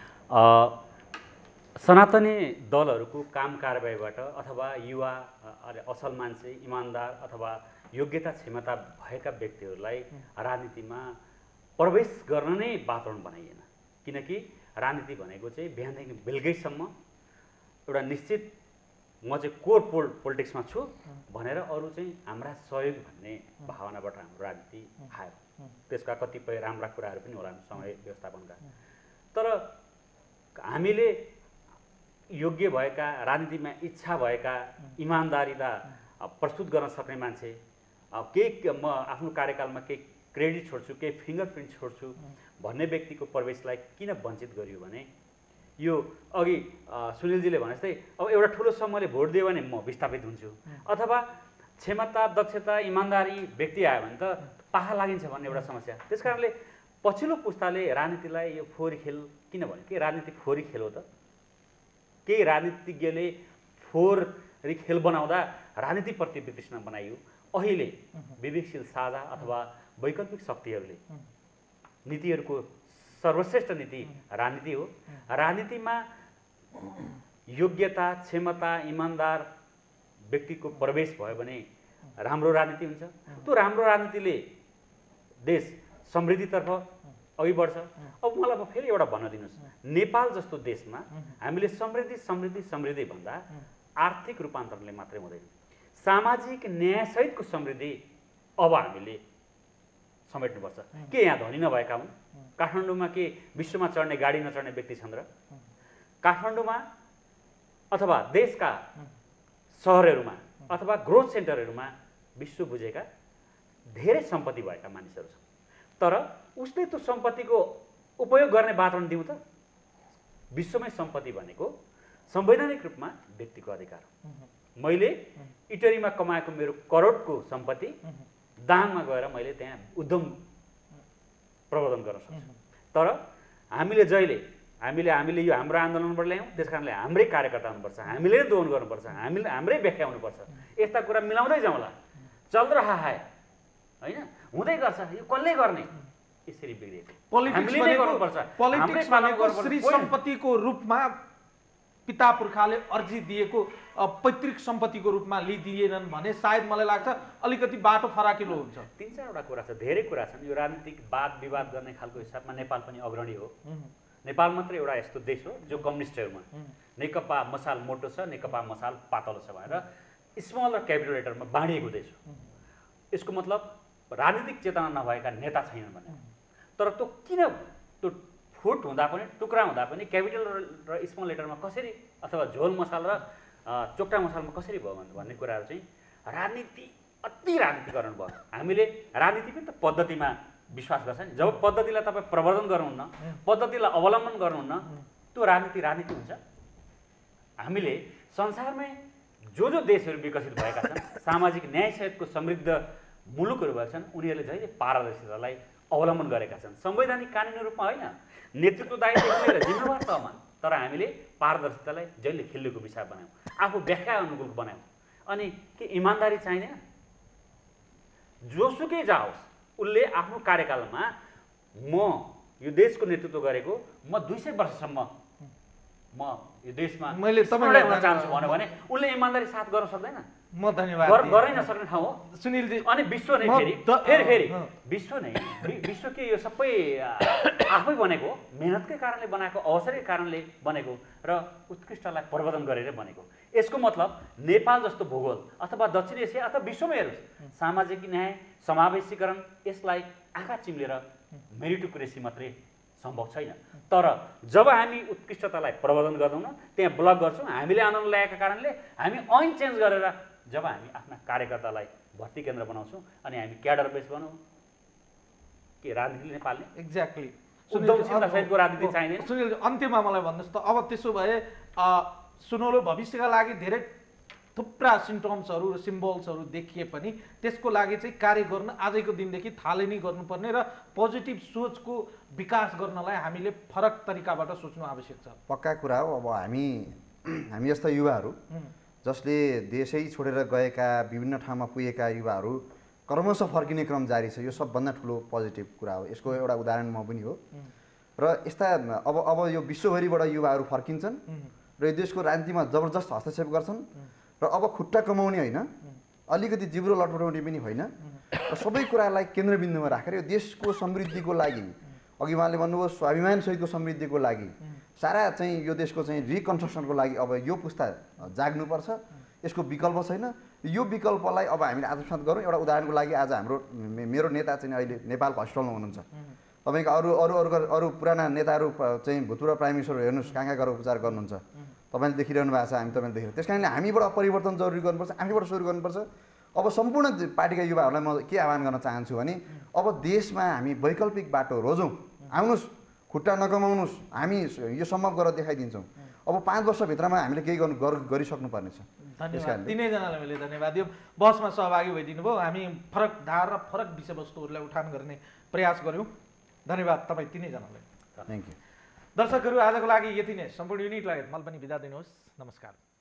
सनातनी दलहरूको काम कारबाहीबाट अथवा युवा असल मान्छे, इमान्दार अथवा योग्यता क्षमता भएका व्यक्तिहरूलाई राजनीतिमा प्रवेश गर्न नै वातावरण बनाइएन। किनकि राजनीति भनेको चाहिँ बिहानदेखि बेलुकैसम्म एउटा निश्चित म चाहिँ कोर पोलिटिक्समा छु भनेर अरू चाहिँ हाम्रा सहयोग भन्ने भावनाबाट हाम्रो राजनीति आयो। त्यसका कतिपय राम्रा कुराहरू पनि होला समय व्यवस्थापनका। तर हामीले योग्य भएका, राजनीतिमा इच्छा भएका, इमान्दारीलाई प्रस्तुत गर्न सक्ने मान्छे, केही म आफ्नो कार्यकालमा केही क्रेडिट छोड्छु, केही फिङ्गरप्रिन्ट छोड्छु भन्ने व्यक्तिको प्रवेशलाई किन वञ्चित गरियो भने यो अघि सुनिलजीले भने जस्तै अब एउटा ठुलो समूहले भोट दियो भने म विस्थापित हुन्छु, अथवा क्षमता, दक्षता, इमान्दारी व्यक्ति आयो भने त पाहा लागिन्छ भन्ने एउटा समस्या। त्यसकारणले पछिल्लो पुस्ताले राजनीतिलाई यो फोहोरी खेल किन भन्यो? के राजनीति फोहोरी खेल हो त? केही राजनीतिज्ञले फोहोरी खेल बनाउँदा राजनीतिप्रति वितृष्णा बनाइयो। अहिले विवेकशील साझा अथवा वैकल्पिक शक्तिहरूले नीतिहरूको सर्वश्रेष्ठ नीति राजनीति हो। राजनीतिमा योग्यता, क्षमता, इमान्दार व्यक्तिको प्रवेश भयो भने राम्रो राजनीति हुन्छ। त्यो राम्रो राजनीतिले देश समृद्धितर्फ अघि बढ्छ। अब मलाई फेरि एउटा भन्न दिनुहोस्, नेपाल जस्तो देशमा हामीले समृद्धि भन्दा आर्थिक रूपान्तरणले मात्रै हुँदैन, सामाजिक न्यायसहितको समृद्धि अब हामीले समेट्नुपर्छ। के यहाँ धनी नभएका हुन्? काठमाडौँमा के विश्वमा चढ्ने गाडी नचढ्ने व्यक्ति छन् र? काठमाडौँमा अथवा देशका सहरहरूमा अथवा ग्रोथ सेन्टरहरूमा विश्व बुझेका धेरै सम्पत्ति भएका मानिसहरू छन्। तर उसले त्यो सम्पत्तिको उपयोग गर्ने वातावरण दिउँ त? विश्वमै सम्पत्ति भनेको संवैधानिक रूपमा व्यक्तिको अधिकार हो। मैले इटरीमा कमाएको मेरो करोडको सम्पत्ति दाङमा गएर मैले त्यहाँ उद्यम प्रवर्धन गर्न सक्छु। तर हामीले जहिले हामीले यो हाम्रो आन्दोलनबाट ल्यायौँ, त्यस कारणले हाम्रै कार्यकर्ता हुनुपर्छ, हामीले नै दोहन गर्नुपर्छ, हाम्रै व्याख्या हुनुपर्छ। यस्ता कुरा मिलाउँदै जाउँला, चल्दरहा है होइन, हुँदै गर्छ, यो कसले गर्ने, यसरी बिग्रिएको पोलिटिक्स भनेको श्री सम्पत्तिको रूपमा पिता पुर्खाले अर्जी दिएको पैतृक सम्पत्तिको रूपमा लिदिएनन् भने सायद मलाई लाग्छ अलिकति बाटो फराकिलो हुन्छ। 3-4वटा कुरा छ, धेरै कुरा छन्। यो राजनीतिक वाद विवाद गर्ने खालको हिसाबमा नेपाल पनि अग्रणी हो। नेपाल मात्र एउटा यस्तो देश हो जो कम्युनिस्टहरूमा नेकपा मसाल मोटो छ, नेकपा मसाल पातलो छ भनेर स्मल र क्यापिटल लेटरमा बाँडिएको देश हो। यसको मतलब राजनीतिक चेतना नभएका नेता छैनन् भने। तर त्यो किन त्यो फुट हुँदा पनि, टुक्रा हुँदा पनि क्यापिटल र स्मल लेटरमा कसरी, अथवा झोल मसाल र चोक्टा मसालमा कसरी भयो भन्ने कुराहरू चाहिँ राजनीति अति राजनीतिकरण भयो। हामीले राजनीति पनि त पद्धतिमा विश्वास गर्छ नि। जब पद्धतिलाई तपाईँ प्रवर्धन गर्नुहुन्न, पद्धतिलाई अवलम्बन गर्नुहुन्न, त्यो राजनीति हुन्छ। हामीले संसारमै जो देशहरू विकसित भएका छन्, सामाजिक न्यायसहितको समृद्ध मुलुकहरू भएका छन्, उनीहरूले जहिले पारदर्शितालाई अवलम्बन गरेका छन्। संवैधानिक कानुनी रूपमा होइन, नेतृत्वदायित्व लिएर जिम्मेवार तहमा। तर हामीले पारदर्शितालाई जहिले खिल्लीको विषय बनायौँ, आफू व्याख्या अनुकूल बनायौँ। अनि के इमान्दारी चाहिँदैन? जोसुकै जाओस्, उसले आफ्नो कार्यकालमा म यो देशको नेतृत्व गरेको, म 200 वर्षसम्म म यो देशमा मैले तपाईलाई हुन चाहन्छु भने उसले इमान्दारी साथ गर्न सक्दैन। म धन्यवाद गरै नसक्ने ठाउँ हो सुनिलजी। अनि विश्व नै फेरि विश्व नै, विश्व के यो सबै आफै बनेको, मेहनतकै कारणले बनाएको, अवसरकै कारणले बनेको र उत्कृष्टलाई प्रवर्धन गरेर बनेको। यसको मतलब नेपाल जस्तो भूगोल अथवा दक्षिण एसिया अथवा विश्वमै हेर्नुहोस्, सामाजिक न्याय, समावेशीकरण, यसलाई आँखा चिम्लेर मेरिटोक्रेसी मात्रै सम्भव छैन। तर जब हामी उत्कृष्टतालाई प्रवर्धन गर्दैनौँ, त्यहाँ ब्लक गर्छौँ, हामीले आन्दोलन ल्याएका कारणले हामी ऐन चेन्ज गरेर जब हामी आफ्ना कार्यकर्तालाई भर्ती केन्द्र बनाउँछौँ अनि हामी क्याडर बेस बनाउँ, के राजनीति नेपालले एक्ज्याक्टली उद्यमशीलतासहितको राजनीति चाहिँदैन। सुनिल, अन्त्यमा मलाई भन्नुहोस् त, अब त्यसो भए सुनौलो भविष्यका लागि धेरै थुप्रा सिम्टम्सहरू र सिम्बल्सहरू देखिए पनि त्यसको लागि चाहिँ कार्य गर्न आजैको दिनदेखि थालनी गर्नुपर्ने र पोजिटिभ सोचको विकास गर्नलाई हामीले फरक तरिकाबाट सोच्नु आवश्यक छ। पक्का कुरा हो। अब हामी जस्ता युवाहरू जसले देशै छोडेर गएका, विभिन्न ठाउँमा पुगेका युवाहरू क्रमशः फर्किने क्रम जारी छ। यो सबभन्दा ठुलो पोजिटिभ कुरा हो। यसको एउटा उदाहरण म पनि हो। र यस्ता अब यो विश्वभरिबाट युवाहरू फर्किन्छन् र यो देशको राजनीतिमा जबरजस्त हस्तक्षेप गर्छन् र अब खुट्टा कमाउने होइन, अलिकति जिब्रो लटपटाउने पनि होइन, र सबै कुरालाई केन्द्रबिन्दुमा राखेर यो देशको समृद्धिको लागि, अघि उहाँले भन्नुभयो स्वाभिमानसहितको समृद्धिको लागि, सारा चाहिँ यो देशको चाहिँ रिकन्स्ट्रक्सनको लागि अब यो पुस्ता जाग्नुपर्छ। यसको विकल्प छैन। यो विकल्पलाई अब हामीले आत्मसात गरौँ। एउटा उदाहरणको लागि आज मेरो नेता चाहिँ अहिले नेपालको हस्पिटलमा हुनुहुन्छ। तपाईँको अरू पुराना नेताहरू चाहिँ भूतपूर्व प्राइम मिनिस्टरहरू हेर्नुहोस् कहाँ गएर उपचार गर्नुहुन्छ। तपाईँले देखिरहनु भएको छ, हामी तपाईँले देखिरहनु। त्यस कारणले हामीबाट परिवर्तन जरुरी गर्नुपर्छ, आफैबाट सुरु गर्नुपर्छ। अब सम्पूर्ण पार्टीका युवाहरूलाई म के आह्वान गर्न चाहन्छु भने अब देशमा हामी वैकल्पिक बाटो रोजौँ। आउनुहोस्, खुट्टा नकमाउनुहोस्, हामी यो सम्भव गरेर देखाइदिन्छौँ। अब 5 वर्षभित्रमा हामीले केही गरिसक्नुपर्नेछ। धन्यवाद तिनैजनालाई मैले धन्यवाद दियो। बसमा सहभागी भइदिनु भयो। हामी फरक धार र फरक विषयवस्तुहरूलाई उठान गर्ने प्रयास गऱ्यौँ। धन्यवाद तपाईँ तिनैजनालाई। Thank you. दर्शकहरू, आजको लागि यति नै। सम्पूर्ण युनिट लगायत मलाई पनि बिदा दिनुहोस्। नमस्कार।